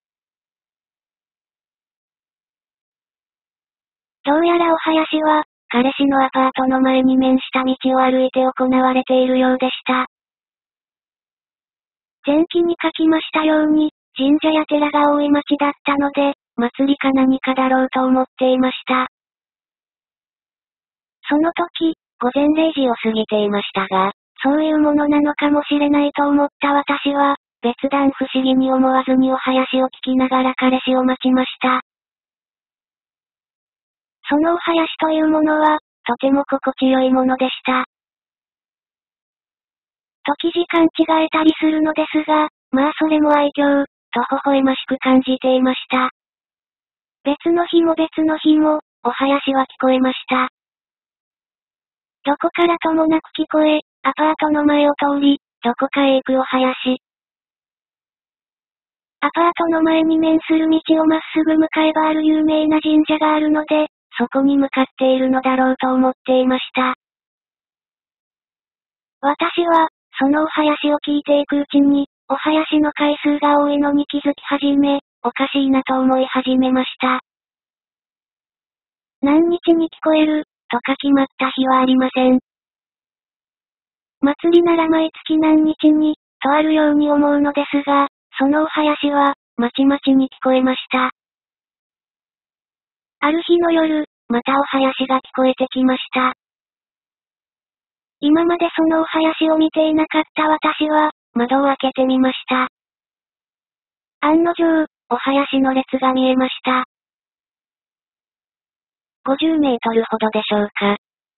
どうやらお囃子は、彼氏のアパートの前に面した道を歩いて行われているようでした。前期に書きましたように、神社や寺が多い町だったので、祭りか何かだろうと思っていました。その時、午前0時を過ぎていましたが、そういうものなのかもしれないと思った私は、別段不思議に思わずにお囃子を聞きながら彼氏を待ちました。そのお囃子というものは、とても心地よいものでした。時々勘違えたりするのですが、まあそれも愛嬌、と微笑ましく感じていました。別の日も、お囃子は聞こえました。どこからともなく聞こえ、アパートの前を通り、どこかへ行くお囃子。アパートの前に面する道をまっすぐ向かえばある有名な神社があるので、そこに向かっているのだろうと思っていました。私は、そのお囃子を聞いていくうちに、お囃子の回数が多いのに気づき始め、おかしいなと思い始めました。何日に聞こえる、とか決まった日はありません。祭りなら毎月何日に、とあるように思うのですが、そのお囃子は、まちまちに聞こえました。ある日の夜、またお囃子が聞こえてきました。今までそのお囃子を見ていなかった私は、窓を開けてみました。案の定、お囃子の列が見えました。50メートルほどでしょうか。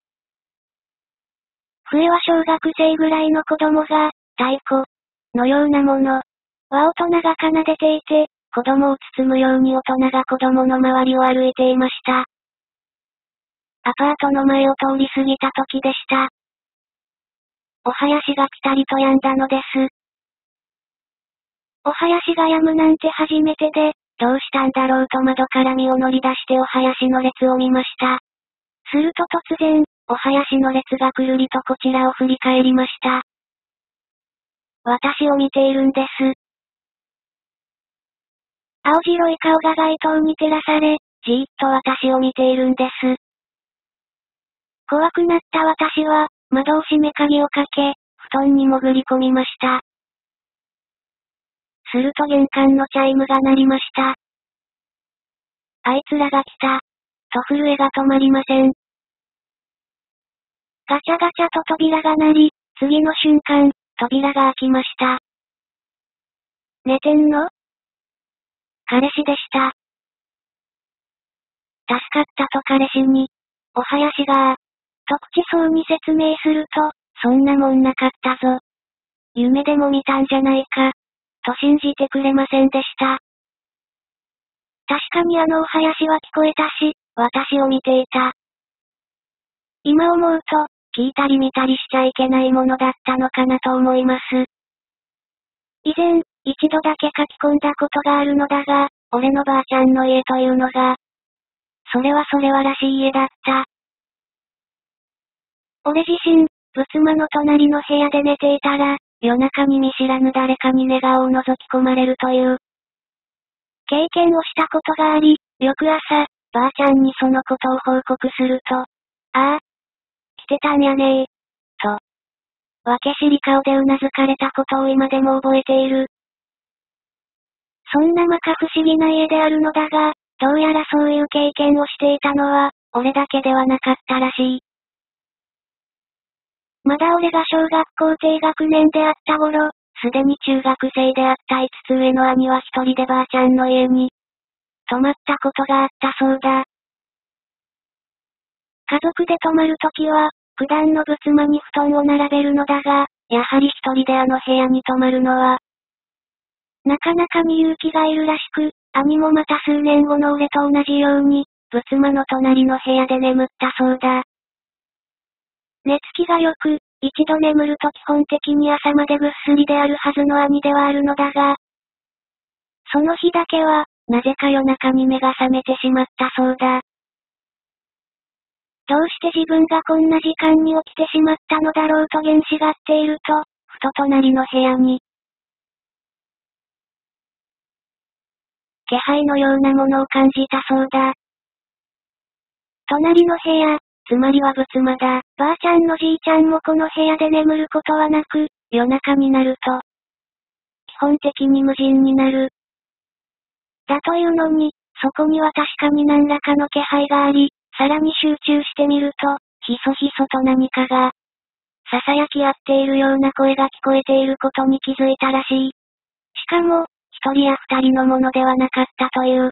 笛は小学生ぐらいの子供が、太鼓のようなものは大人が奏でていて、子供を包むように大人が子供の周りを歩いていました。アパートの前を通り過ぎた時でした。お囃子がピタリと止んだのです。お囃子が止むなんて初めてで、どうしたんだろうと窓から身を乗り出してお囃子の列を見ました。すると突然、お囃子の列がくるりとこちらを振り返りました。私を見ているんです。青白い顔が街灯に照らされ、じーっと私を見ているんです。怖くなった私は、窓を閉め鍵をかけ、布団に潜り込みました。すると玄関のチャイムが鳴りました。あいつらが来た。と震えが止まりません。ガチャガチャと扉が鳴り、次の瞬間、扉が開きました。寝てんの？彼氏でした。助かったと彼氏に、お囃子がと口そうに説明すると、そんなもんなかったぞ。夢でも見たんじゃないか、と信じてくれませんでした。確かにあのお囃子は聞こえたし、私を見ていた。今思うと、聞いたり見たりしちゃいけないものだったのかなと思います。以前、一度だけ書き込んだことがあるのだが、俺のばあちゃんの家というのが、それはらしい家だった。俺自身、仏間の隣の部屋で寝ていたら、夜中に見知らぬ誰かに寝顔を覗き込まれるという、経験をしたことがあり、翌朝、ばあちゃんにそのことを報告すると、ああ、来てたんやねー、と、わけ知り顔でうなずかれたことを今でも覚えている。そんな摩訶不思議な家であるのだが、どうやらそういう経験をしていたのは、俺だけではなかったらしい。まだ俺が小学校低学年であった頃、すでに中学生であった5つ上の兄は一人でばあちゃんの家に、泊まったことがあったそうだ。家族で泊まるときは、九段の仏間に布団を並べるのだが、やはり一人であの部屋に泊まるのは、なかなかに勇気がいるらしく、兄もまた数年後の俺と同じように、仏間の隣の部屋で眠ったそうだ。寝つきが良く、一度眠ると基本的に朝までぐっすりであるはずの兄ではあるのだが、その日だけは、なぜか夜中に目が覚めてしまったそうだ。 どうして自分がこんな時間に起きてしまったのだろうと幻視がっていると、ふと隣の部屋に、気配のようなものを感じたそうだ。隣の部屋、つまりは仏間だ。ばあちゃんのじいちゃんもこの部屋で眠ることはなく、夜中になると、基本的に無人になる。だというのに、そこには確かに何らかの気配があり、さらに集中してみると、ひそひそと何かが、囁き合っているような声が聞こえていることに気づいたらしい。しかも、一人や二人のものではなかったという。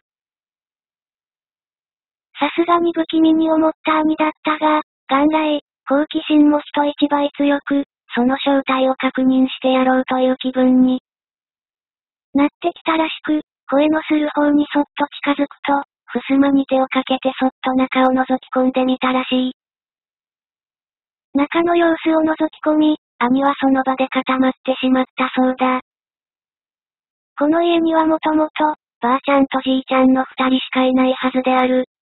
さすがに不気味に思った兄だったが、元来、好奇心も人一倍強く、その正体を確認してやろうという気分になってきたらしく、声のする方にそっと近づくと、襖に手をかけてそっと中を覗き込んでみたらしい。中の様子を覗き込み、兄はその場で固まってしまったそうだ。この家にはもともと、ばあちゃんとじいちゃんの二人しかいないはずである。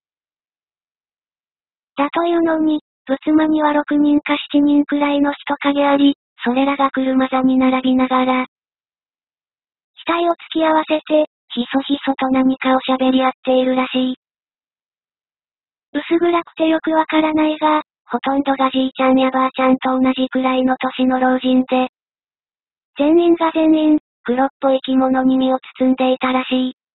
だというのに、仏間には6人か7人くらいの人影あり、それらが車座に並びながら、額を突き合わせて、ひそひそと何かを喋り合っているらしい。薄暗くてよくわからないが、ほとんどがじいちゃんやばあちゃんと同じくらいの年の老人で、全員が全員、黒っぽい着物に身を包んでいたらしい。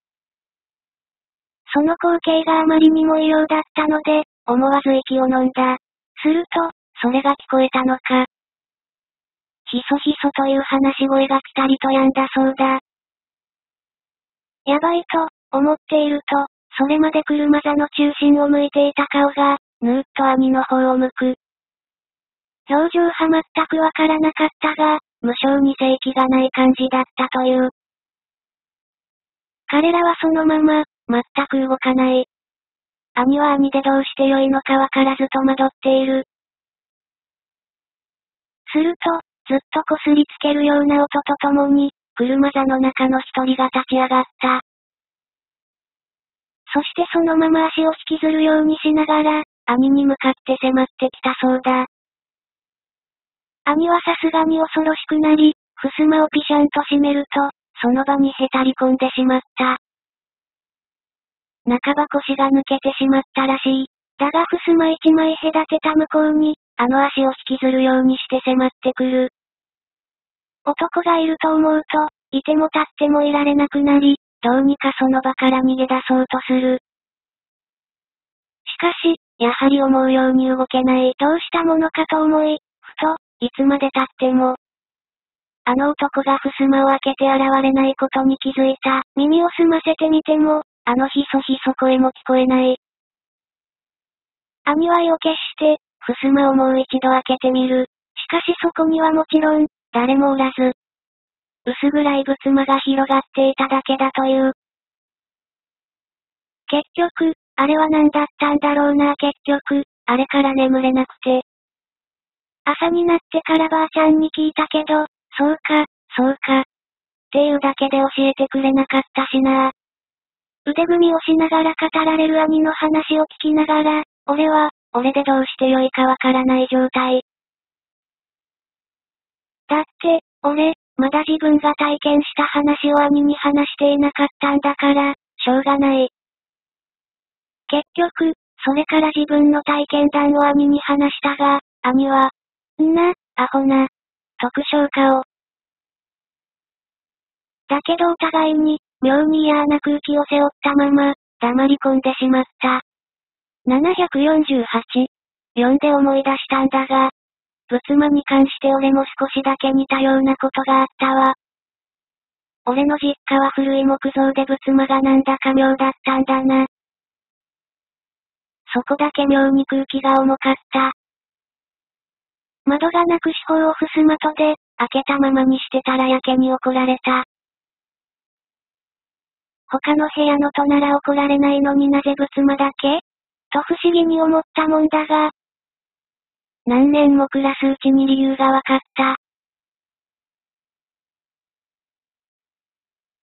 その光景があまりにも異様だったので、思わず息を飲んだ。すると、それが聞こえたのか。ひそひそという話し声がピタリと止んだそうだ。やばいと、思っていると、それまで車座の中心を向いていた顔が、ぬーっと兄の方を向く。表情は全くわからなかったが、無性に正気がない感じだったという。彼らはそのまま、全く動かない。兄は兄でどうして良いのかわからず戸惑っている。すると、ずっとこすりつけるような音とともに、車座の中の一人が立ち上がった。そしてそのまま足を引きずるようにしながら、兄に向かって迫ってきたそうだ。兄はさすがに恐ろしくなり、襖をピシャンと閉めると、その場にへたり込んでしまった。半ば腰が抜けてしまったらしい。だが襖一枚隔てた向こうに、あの足を引きずるようにして迫ってくる。男がいると思うと、いても立ってもいられなくなり、どうにかその場から逃げ出そうとする。しかし、やはり思うように動けない。どうしたものかと思い、ふと、いつまで経っても、あの男が襖を開けて現れないことに気づいた。耳を澄ませてみても、あのひそひそ声も聞こえない。兄は意を決して、襖をもう一度開けてみる。しかしそこにはもちろん、誰もおらず。薄暗い仏間が広がっていただけだという。結局、あれは何だったんだろうな。結局、あれから眠れなくて。朝になってからばあちゃんに聞いたけど、そうか、そうか。っていうだけで教えてくれなかったしな。腕組みをしながら語られる兄の話を聞きながら、俺でどうしてよいかわからない状態。だって、まだ自分が体験した話を兄に話していなかったんだから、しょうがない。結局、それから自分の体験談を兄に話したが、兄は、アホな、特徴化を。だけどお互いに、妙に嫌な空気を背負ったまま、黙り込んでしまった。748。読んで思い出したんだが、仏間に関して俺も少しだけ似たようなことがあったわ。俺の実家は古い木造で仏間がなんだか妙だったんだな。そこだけ妙に空気が重かった。窓がなく四方を襖戸で、開けたままにしてたらやけに怒られた。他の部屋の戸なら怒られないのになぜ仏間だけと不思議に思ったもんだが、何年も暮らすうちに理由がわかった。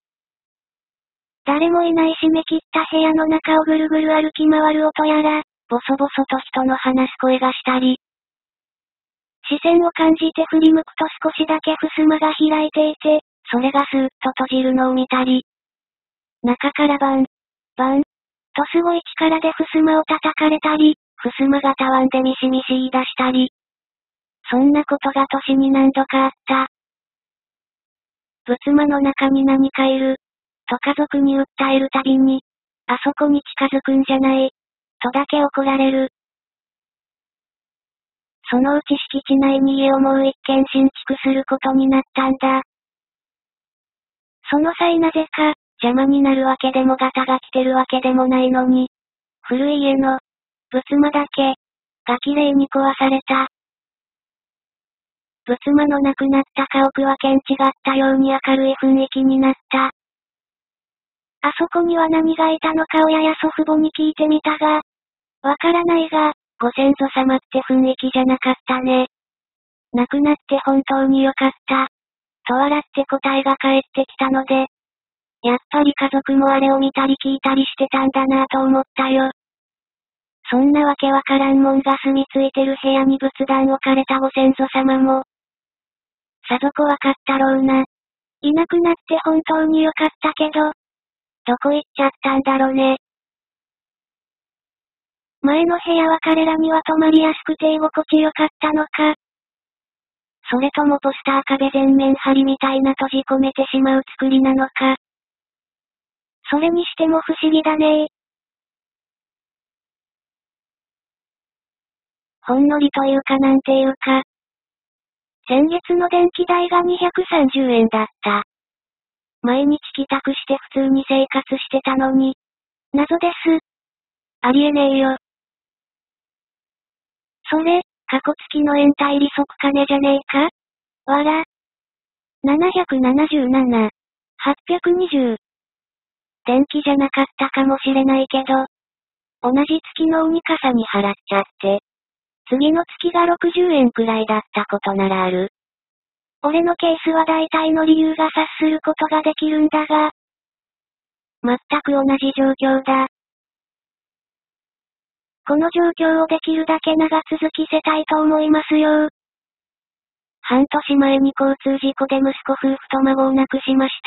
誰もいない締め切った部屋の中をぐるぐる歩き回る音やら、 ボソボソと人の話す声がしたり、視線を感じて振り向くと少しだけ襖が開いていて、それがスーッと閉じるのを見たり、中からバン、バン、とすごい力で襖を叩かれたり、襖がたわんでミシミシ言い出したり、そんなことが年に何度かあった。仏間の中に何かいる、と家族に訴えるたびに、あそこに近づくんじゃない、とだけ怒られる。そのうち敷地内に家をもう一軒新築することになったんだ。その際なぜか、邪魔になるわけでもガタが来てるわけでもないのに、古い家の、仏間だけ、が綺麗に壊された。仏間のなくなった家屋は県違ったように明るい雰囲気になった。あそこには何がいたのか親や祖父母に聞いてみたが、わからないが、ご先祖様って雰囲気じゃなかったね。亡くなって本当によかった。と笑って答えが返ってきたので、やっぱり家族もあれを見たり聞いたりしてたんだなぁと思ったよ。そんなわけわからんもんが住み着いてる部屋に仏壇置かれたご先祖様も、さぞ怖かったろうな。いなくなって本当によかったけど、どこ行っちゃったんだろうね。前の部屋は彼らには泊まりやすくて居心地よかったのか。それともポスター壁全面張りみたいな閉じ込めてしまう作りなのか。それにしても不思議だね。ほんのりというかなんていうか。先月の電気代が230円だった。毎日帰宅して普通に生活してたのに。謎です。ありえねえよ。それ、過去月の延滞利息金じゃねえか？わら。777。820。電気じゃなかったかもしれないけど、同じ月の鬼傘に払っちゃって。次の月が60円くらいだったことならある。俺のケースは大体の理由が察することができるんだが、全く同じ状況だ。この状況をできるだけ長続きせたいと思いますよ。半年前に交通事故で息子夫婦と孫を亡くしました。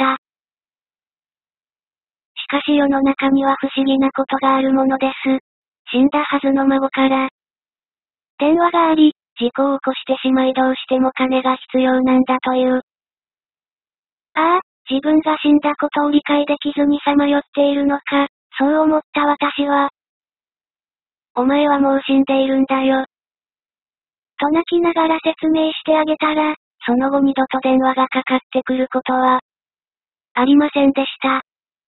しかし世の中には不思議なことがあるものです。死んだはずの孫から、電話があり、事故を起こしてしまいどうしても金が必要なんだという。ああ、自分が死んだことを理解できずにさまよっているのか、そう思った私は。お前はもう死んでいるんだよ。と泣きながら説明してあげたら、その後二度と電話がかかってくることは、ありませんでした。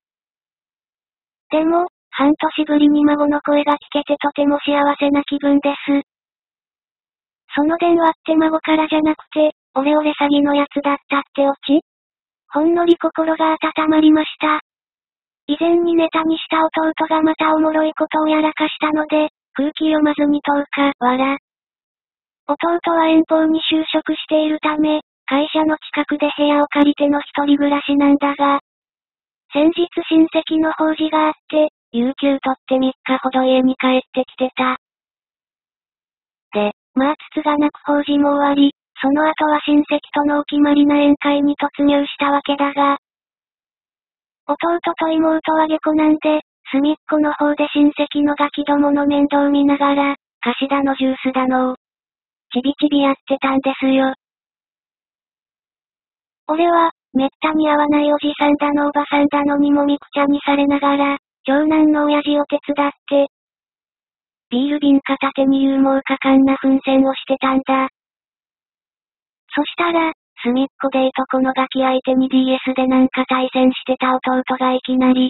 でも、半年ぶりに孫の声が聞けてとても幸せな気分です。その電話って孫からじゃなくて、オレオレ詐欺のやつだったってオチ？ほんのり心が温まりました。以前にネタにした弟がまたおもろいことをやらかしたので、空気読まずに10日、弟は遠方に就職しているため、会社の近くで部屋を借りての一人暮らしなんだが、先日親戚の法事があって、有給取って3日ほど家に帰ってきてた。で、まあつつがなく法事も終わり、その後は親戚とのお決まりな宴会に突入したわけだが、弟と妹は下戸なんで、隅っこの方で親戚のガキどもの面倒見ながら、菓子だのジュースだのを、ちびちびやってたんですよ。俺は、めったに会わないおじさんだのおばさんだのにもみくちゃにされながら、長男の親父を手伝って、ビール瓶片手に勇猛果敢な奮戦をしてたんだ。そしたら、隅っこでいとこのガキ相手に DS でなんか対戦してた弟がいきなり、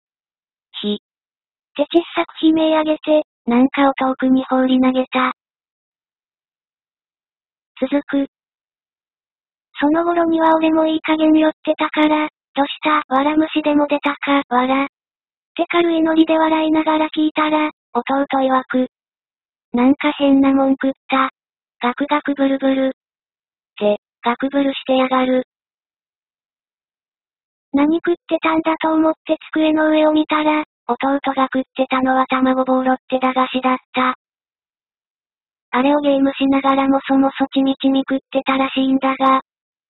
って小さく悲鳴上げて、なんかを遠くに放り投げた。続く。その頃には俺もいい加減酔ってたから、どしたわら虫でも出たかわら。って軽いノリで笑いながら聞いたら、弟曰く。なんか変なもん食った。ガクガクブルブル。って、ガクブルしてやがる。何食ってたんだと思って机の上を見たら、 弟が食ってたのは卵ボーロって駄菓子だった。あれをゲームしながらもそもそちみちみ食ってたらしいんだが、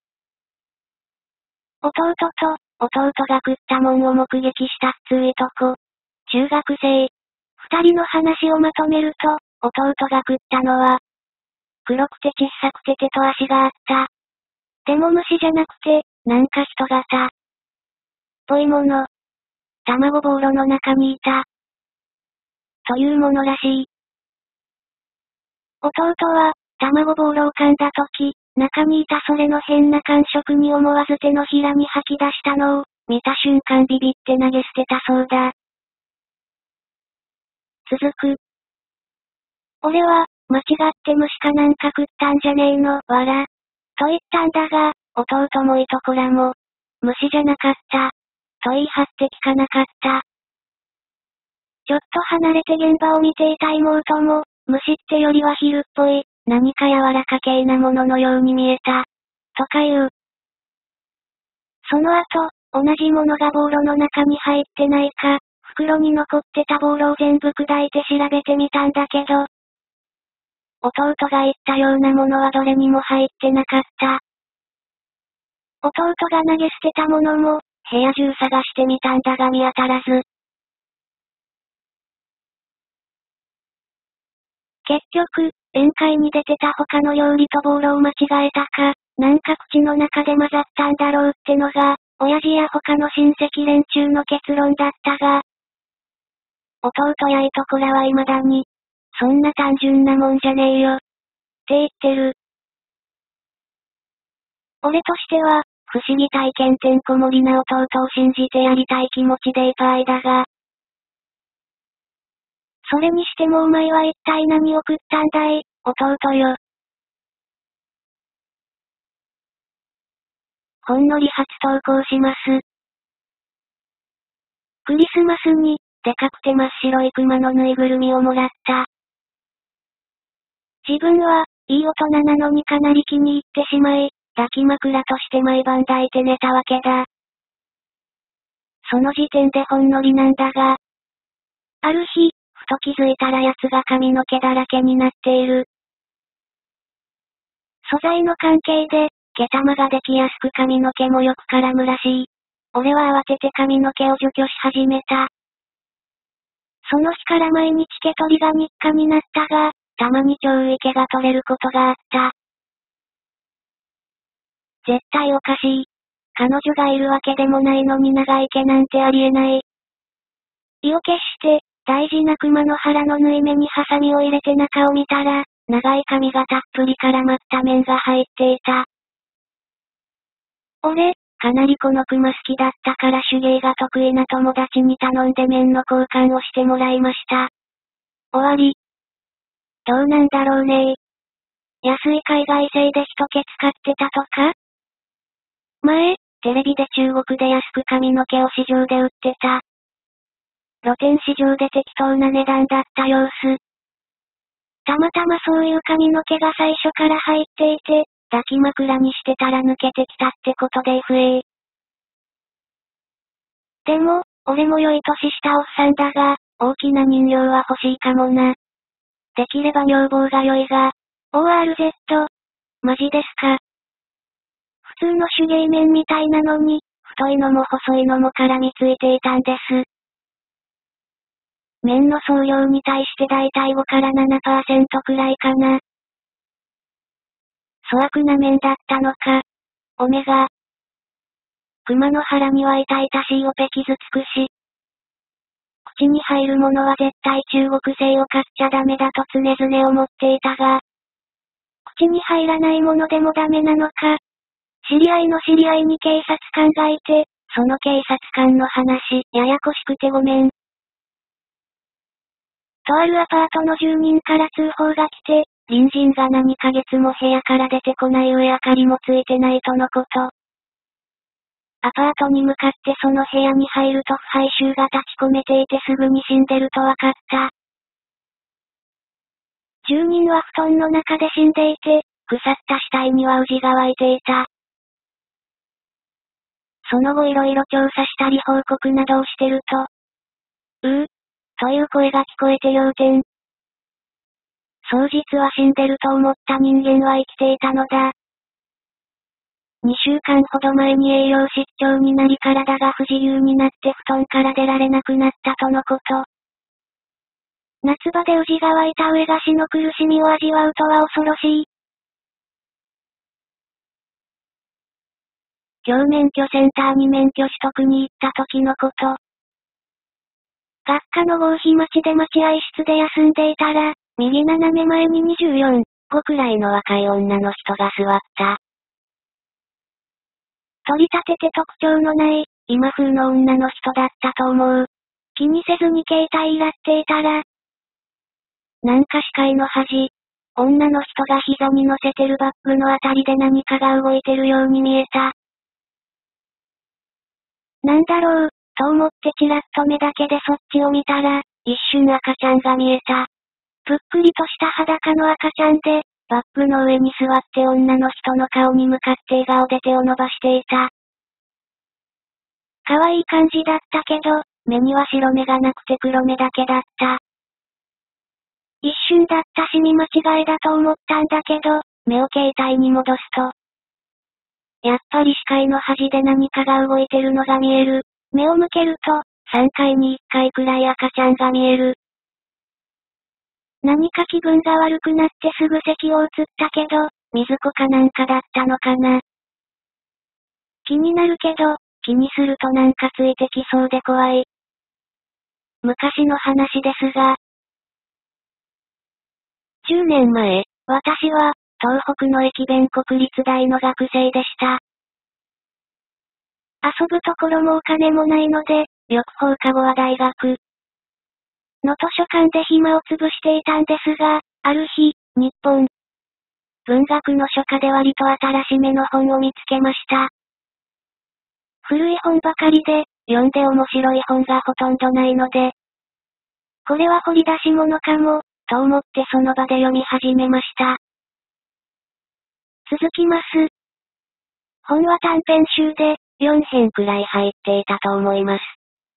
弟が食ったもんを目撃したっつういとこ。中学生。二人の話をまとめると、弟が食ったのは、黒くて小さくて手と足があった。でも虫じゃなくて、なんか人型。ぽいもの。卵ボーロの中にいた。というものらしい。弟は、卵ボーロを噛んだとき、中にいたそれの変な感触に思わず手のひらに吐き出したのを、見た瞬間ビビって投げ捨てたそうだ。続く。俺は、間違って虫かなんか食ったんじゃねえの、わら。と言ったんだが、弟もいとこらも、虫じゃなかった。と言い張って聞かなかった。ちょっと離れて現場を見ていた妹も、虫ってよりはヒルっぽい、何か柔らか系なもののように見えた。とか言う。その後、同じものがボーロの中に入ってないか、袋に残ってたボーロを全部砕いて調べてみたんだけど、弟が言ったようなものはどれにも入ってなかった。弟が投げ捨てたものも、部屋中探してみたんだが見当たらず。結局、宴会に出てた他の料理とボーロを間違えたか、なんか口の中で混ざったんだろうってのが、親父や他の親戚連中の結論だったが、弟やいとこらは未だに、そんな単純なもんじゃねえよ。って言ってる。俺としては、不思議体験てんこ盛りな弟を信じてやりたい気持ちでいっぱいだが、それにしてもお前は一体何を食ったんだい、弟よ。ほんのり初投稿します。クリスマスに、でかくて真っ白いクマのぬいぐるみをもらった。自分は、いい大人なのにかなり気に入ってしまい、抱き枕として毎晩抱いて寝たわけだ。その時点でほんのりなんだが、ある日、ふと気づいたら奴が髪の毛だらけになっている。素材の関係で、毛玉ができやすく髪の毛もよく絡むらしい。俺は慌てて髪の毛を除去し始めた。その日から毎日毛取りが日課になったが、たまに超い毛が取れることがあった。絶対おかしい。彼女がいるわけでもないのに長い毛なんてありえない。意を決して、大事なクマの腹の縫い目にハサミを入れて中を見たら、長い髪がたっぷり絡まった面が入っていた。俺、かなりこのクマ好きだったから手芸が得意な友達に頼んで面の交換をしてもらいました。終わり。どうなんだろうね。安い海外製で一毛使ってたとか？前、テレビで中国で安く髪の毛を市場で売ってた。露店市場で適当な値段だった様子。たまたまそういう髪の毛が最初から入っていて、抱き枕にしてたら抜けてきたってことででも、俺も良い年したおっさんだが、大きな人形は欲しいかもな。できれば女房が良いが、ORZ、マジですか。普通の手芸面みたいなのに、太いのも細いのも絡みついていたんです。面の総量に対してだいたい5から7%くらいかな。粗悪な面だったのか。オメガ。熊の腹には痛々しいオペ傷つくし。口に入るものは絶対中国製を買っちゃダメだと常々思っていたが、口に入らないものでもダメなのか。知り合いの知り合いに警察官がいて、その警察官の話、ややこしくてごめん。とあるアパートの住人から通報が来て、隣人が何ヶ月も部屋から出てこない上明かりもついてないとのこと。アパートに向かってその部屋に入ると腐敗臭が立ち込めていてすぐに死んでるとわかった。住人は布団の中で死んでいて、腐った死体にはウジが湧いていた。その後いろいろ調査したり報告などをしてると、 という声が聞こえて仰天。そう実は死んでると思った人間は生きていたのだ。2週間ほど前に栄養失調になり体が不自由になって布団から出られなくなったとのこと。夏場で宇治が湧いた上が死の苦しみを味わうとは恐ろしい。教免許センターに免許取得に行った時のこと。学科の合否待ちで待合室で休んでいたら、右斜め前に24、5くらいの若い女の人が座った。取り立てて特徴のない、今風の女の人だったと思う。気にせずに携帯いらっていたら、なんか視界の端、女の人が膝に乗せてるバッグのあたりで何かが動いてるように見えた。なんだろう、と思ってちらっと目だけでそっちを見たら、一瞬赤ちゃんが見えた。ぷっくりとした裸の赤ちゃんで、バッグの上に座って女の人の顔に向かって笑顔で手を伸ばしていた。可愛い感じだったけど、目には白目がなくて黒目だけだった。一瞬だったし見間違いだと思ったんだけど、目を携帯に戻すと。やっぱり視界の端で何かが動いてるのが見える。目を向けると、3回に1回くらい赤ちゃんが見える。何か気分が悪くなってすぐ席を移ったけど、水子かなんかだったのかな。気になるけど、気にするとなんかついてきそうで怖い。昔の話ですが、10年前、私は、東北の駅弁国立大の学生でした。遊ぶところもお金もないので、翌放課後は大学の図書館で暇を潰していたんですが、ある日、日本文学の書家で割と新しめの本を見つけました。古い本ばかりで、読んで面白い本がほとんどないので、これは掘り出し物かも、と思ってその場で読み始めました。続きます。本は短編集で、4編くらい入っていたと思います。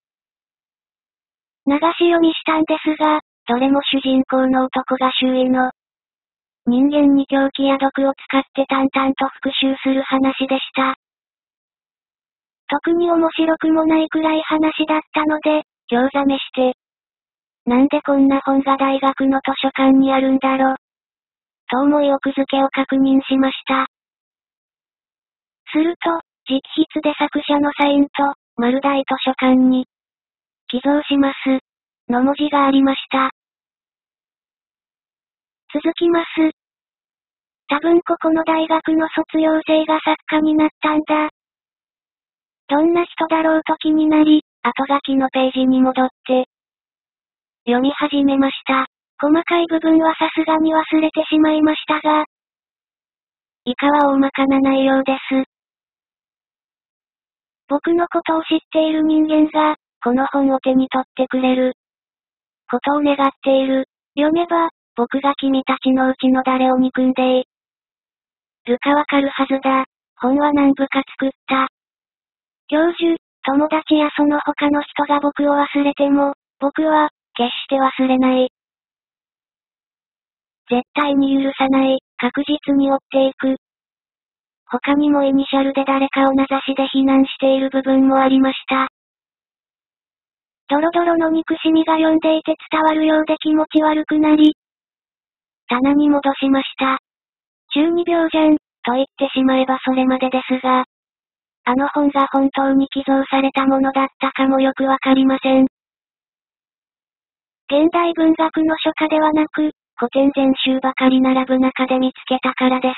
流し読みしたんですが、どれも主人公の男が周囲の人間に狂気や毒を使って淡々と復讐する話でした。特に面白くもないくらい話だったので、興ざめして。なんでこんな本が大学の図書館にあるんだろ。と思い奥付けを確認しました。すると、直筆で作者のサインと、丸大図書館に、寄贈します。の文字がありました。続きます。多分ここの大学の卒業生が作家になったんだ。どんな人だろうと気になり、後書きのページに戻って、読み始めました。細かい部分はさすがに忘れてしまいましたが、以下は大まかな内容です。僕のことを知っている人間が、この本を手に取ってくれることを願っている。読めば、僕が君たちのうちの誰を憎んでいるかわかるはずだ。本は何部か作った。教授、友達やその他の人が僕を忘れても、僕は、決して忘れない。絶対に許さない、確実に追っていく。他にもイニシャルで誰かを名指しで非難している部分もありました。ドロドロの憎しみが読んでいて伝わるようで気持ち悪くなり、棚に戻しました。中二病じゃん、と言ってしまえばそれまでですが、あの本が本当に寄贈されたものだったかもよくわかりません。現代文学の書家ではなく、古典全集ばかり並ぶ中で見つけたからです。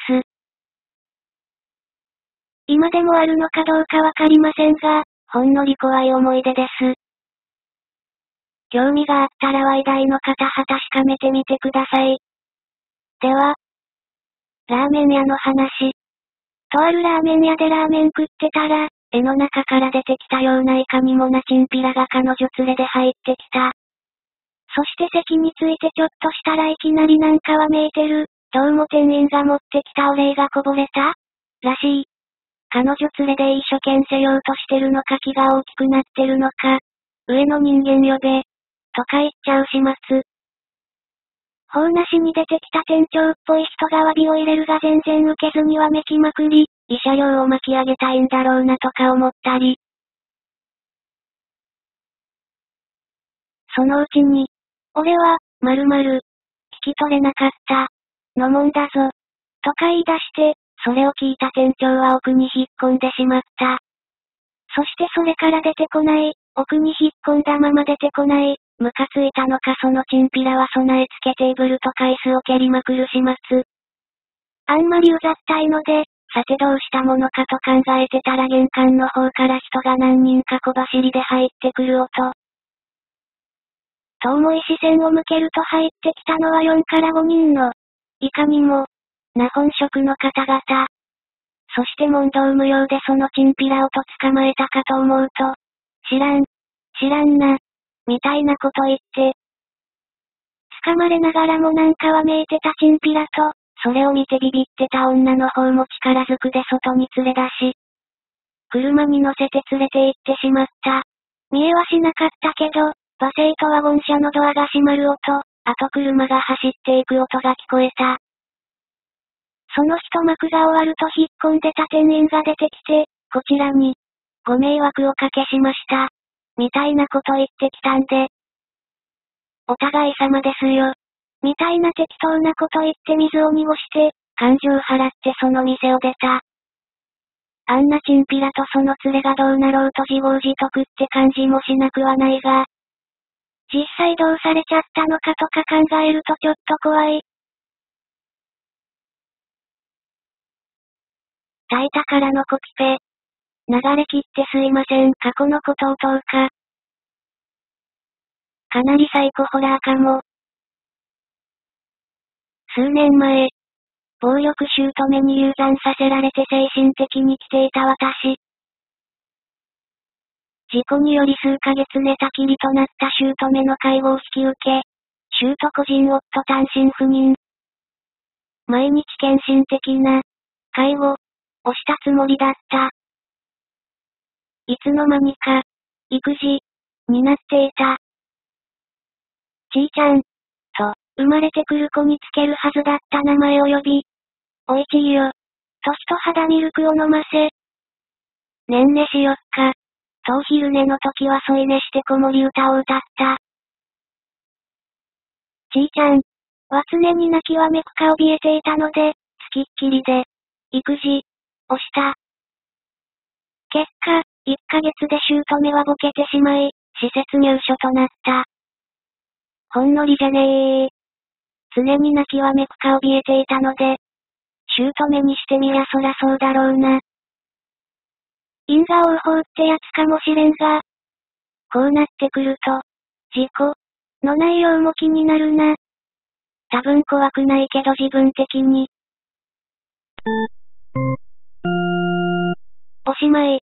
今でもあるのかどうかわかりませんが、ほんのり怖い思い出です。興味があったら話題の方は確かめてみてください。では、ラーメン屋の話。とあるラーメン屋でラーメン食ってたら、絵の中から出てきたようないかにもなチンピラが彼女連れで入ってきた。そして席についてちょっとしたらいきなりなんかわめいてる。どうも店員が持ってきたお礼がこぼれたらしい。彼女連れで一生懸せようとしてるのか気が大きくなってるのか。上の人間呼べ。 とか言っちゃう始末。法なしに出てきた店長っぽい人が詫びを入れるが全然受けずにわめきまくり、慰謝料を巻き上げたいんだろうなとか思ったり。そのうちに、俺は、〇〇、聞き取れなかった、のもんだぞ、とか言い出して、それを聞いた店長は奥に引っ込んでしまった。そしてそれから出てこない、奥に引っ込んだまま出てこない、ムカついたのかそのチンピラは備え付けテーブルとか椅子を蹴りまくる始末。あんまりうざったいので、さてどうしたものかと考えてたら玄関の方から人が何人か小走りで入ってくる音。と思い視線を向けると入ってきたのは4から5人の、いかにも、な本職の方々。そして問答無用でそのチンピラをと捕まえたかと思うと、知らんな、みたいなこと言って。捕まれながらもなんかわめいてたチンピラと、それを見てビビってた女の方も力ずくで外に連れ出し、車に乗せて連れて行ってしまった。見えはしなかったけど、馬製とワゴン車のドアが閉まる音、あと車が走っていく音が聞こえた。その一幕が終わると引っ込んでた店員が出てきて、こちらに、ご迷惑をかけしました。みたいなこと言ってきたんで。お互い様ですよ。みたいな適当なこと言って水を濁して、感情払ってその店を出た。あんなチンピラとその連れがどうなろうと自業自得って感じもしなくはないが、実際どうされちゃったのかとか考えるとちょっと怖い。タイタからのコピペ。流れ切ってすいません。過去のことを問うか。かなりサイコホラーかも。数年前、暴力姑に流産させられて精神的に来ていた私。事故により数ヶ月寝たきりとなった姑の介護を引き受け、姑個人夫単身赴任。毎日献身的な、介護、をしたつもりだった。いつの間にか、育児、になっていた。ちーちゃん、と、生まれてくる子につけるはずだった名前を呼び、おいちいよ、と一肌ミルクを飲ませ、ねんねしよっか、とお昼寝の時は添い寝して子守歌を歌った。ちーちゃん、は常に泣きわめくか怯えていたので、つきっきりで、育児、をした。結果、1ヶ月で姑はボケてしまい、施設入所となった。ほんのりじゃねー。常に泣きわめくか怯えていたので、姑にしてみりゃそらそうだろうな。因果応報ってやつかもしれんが、こうなってくると、事故の内容も気になるな。多分怖くないけど自分的に。おしまい。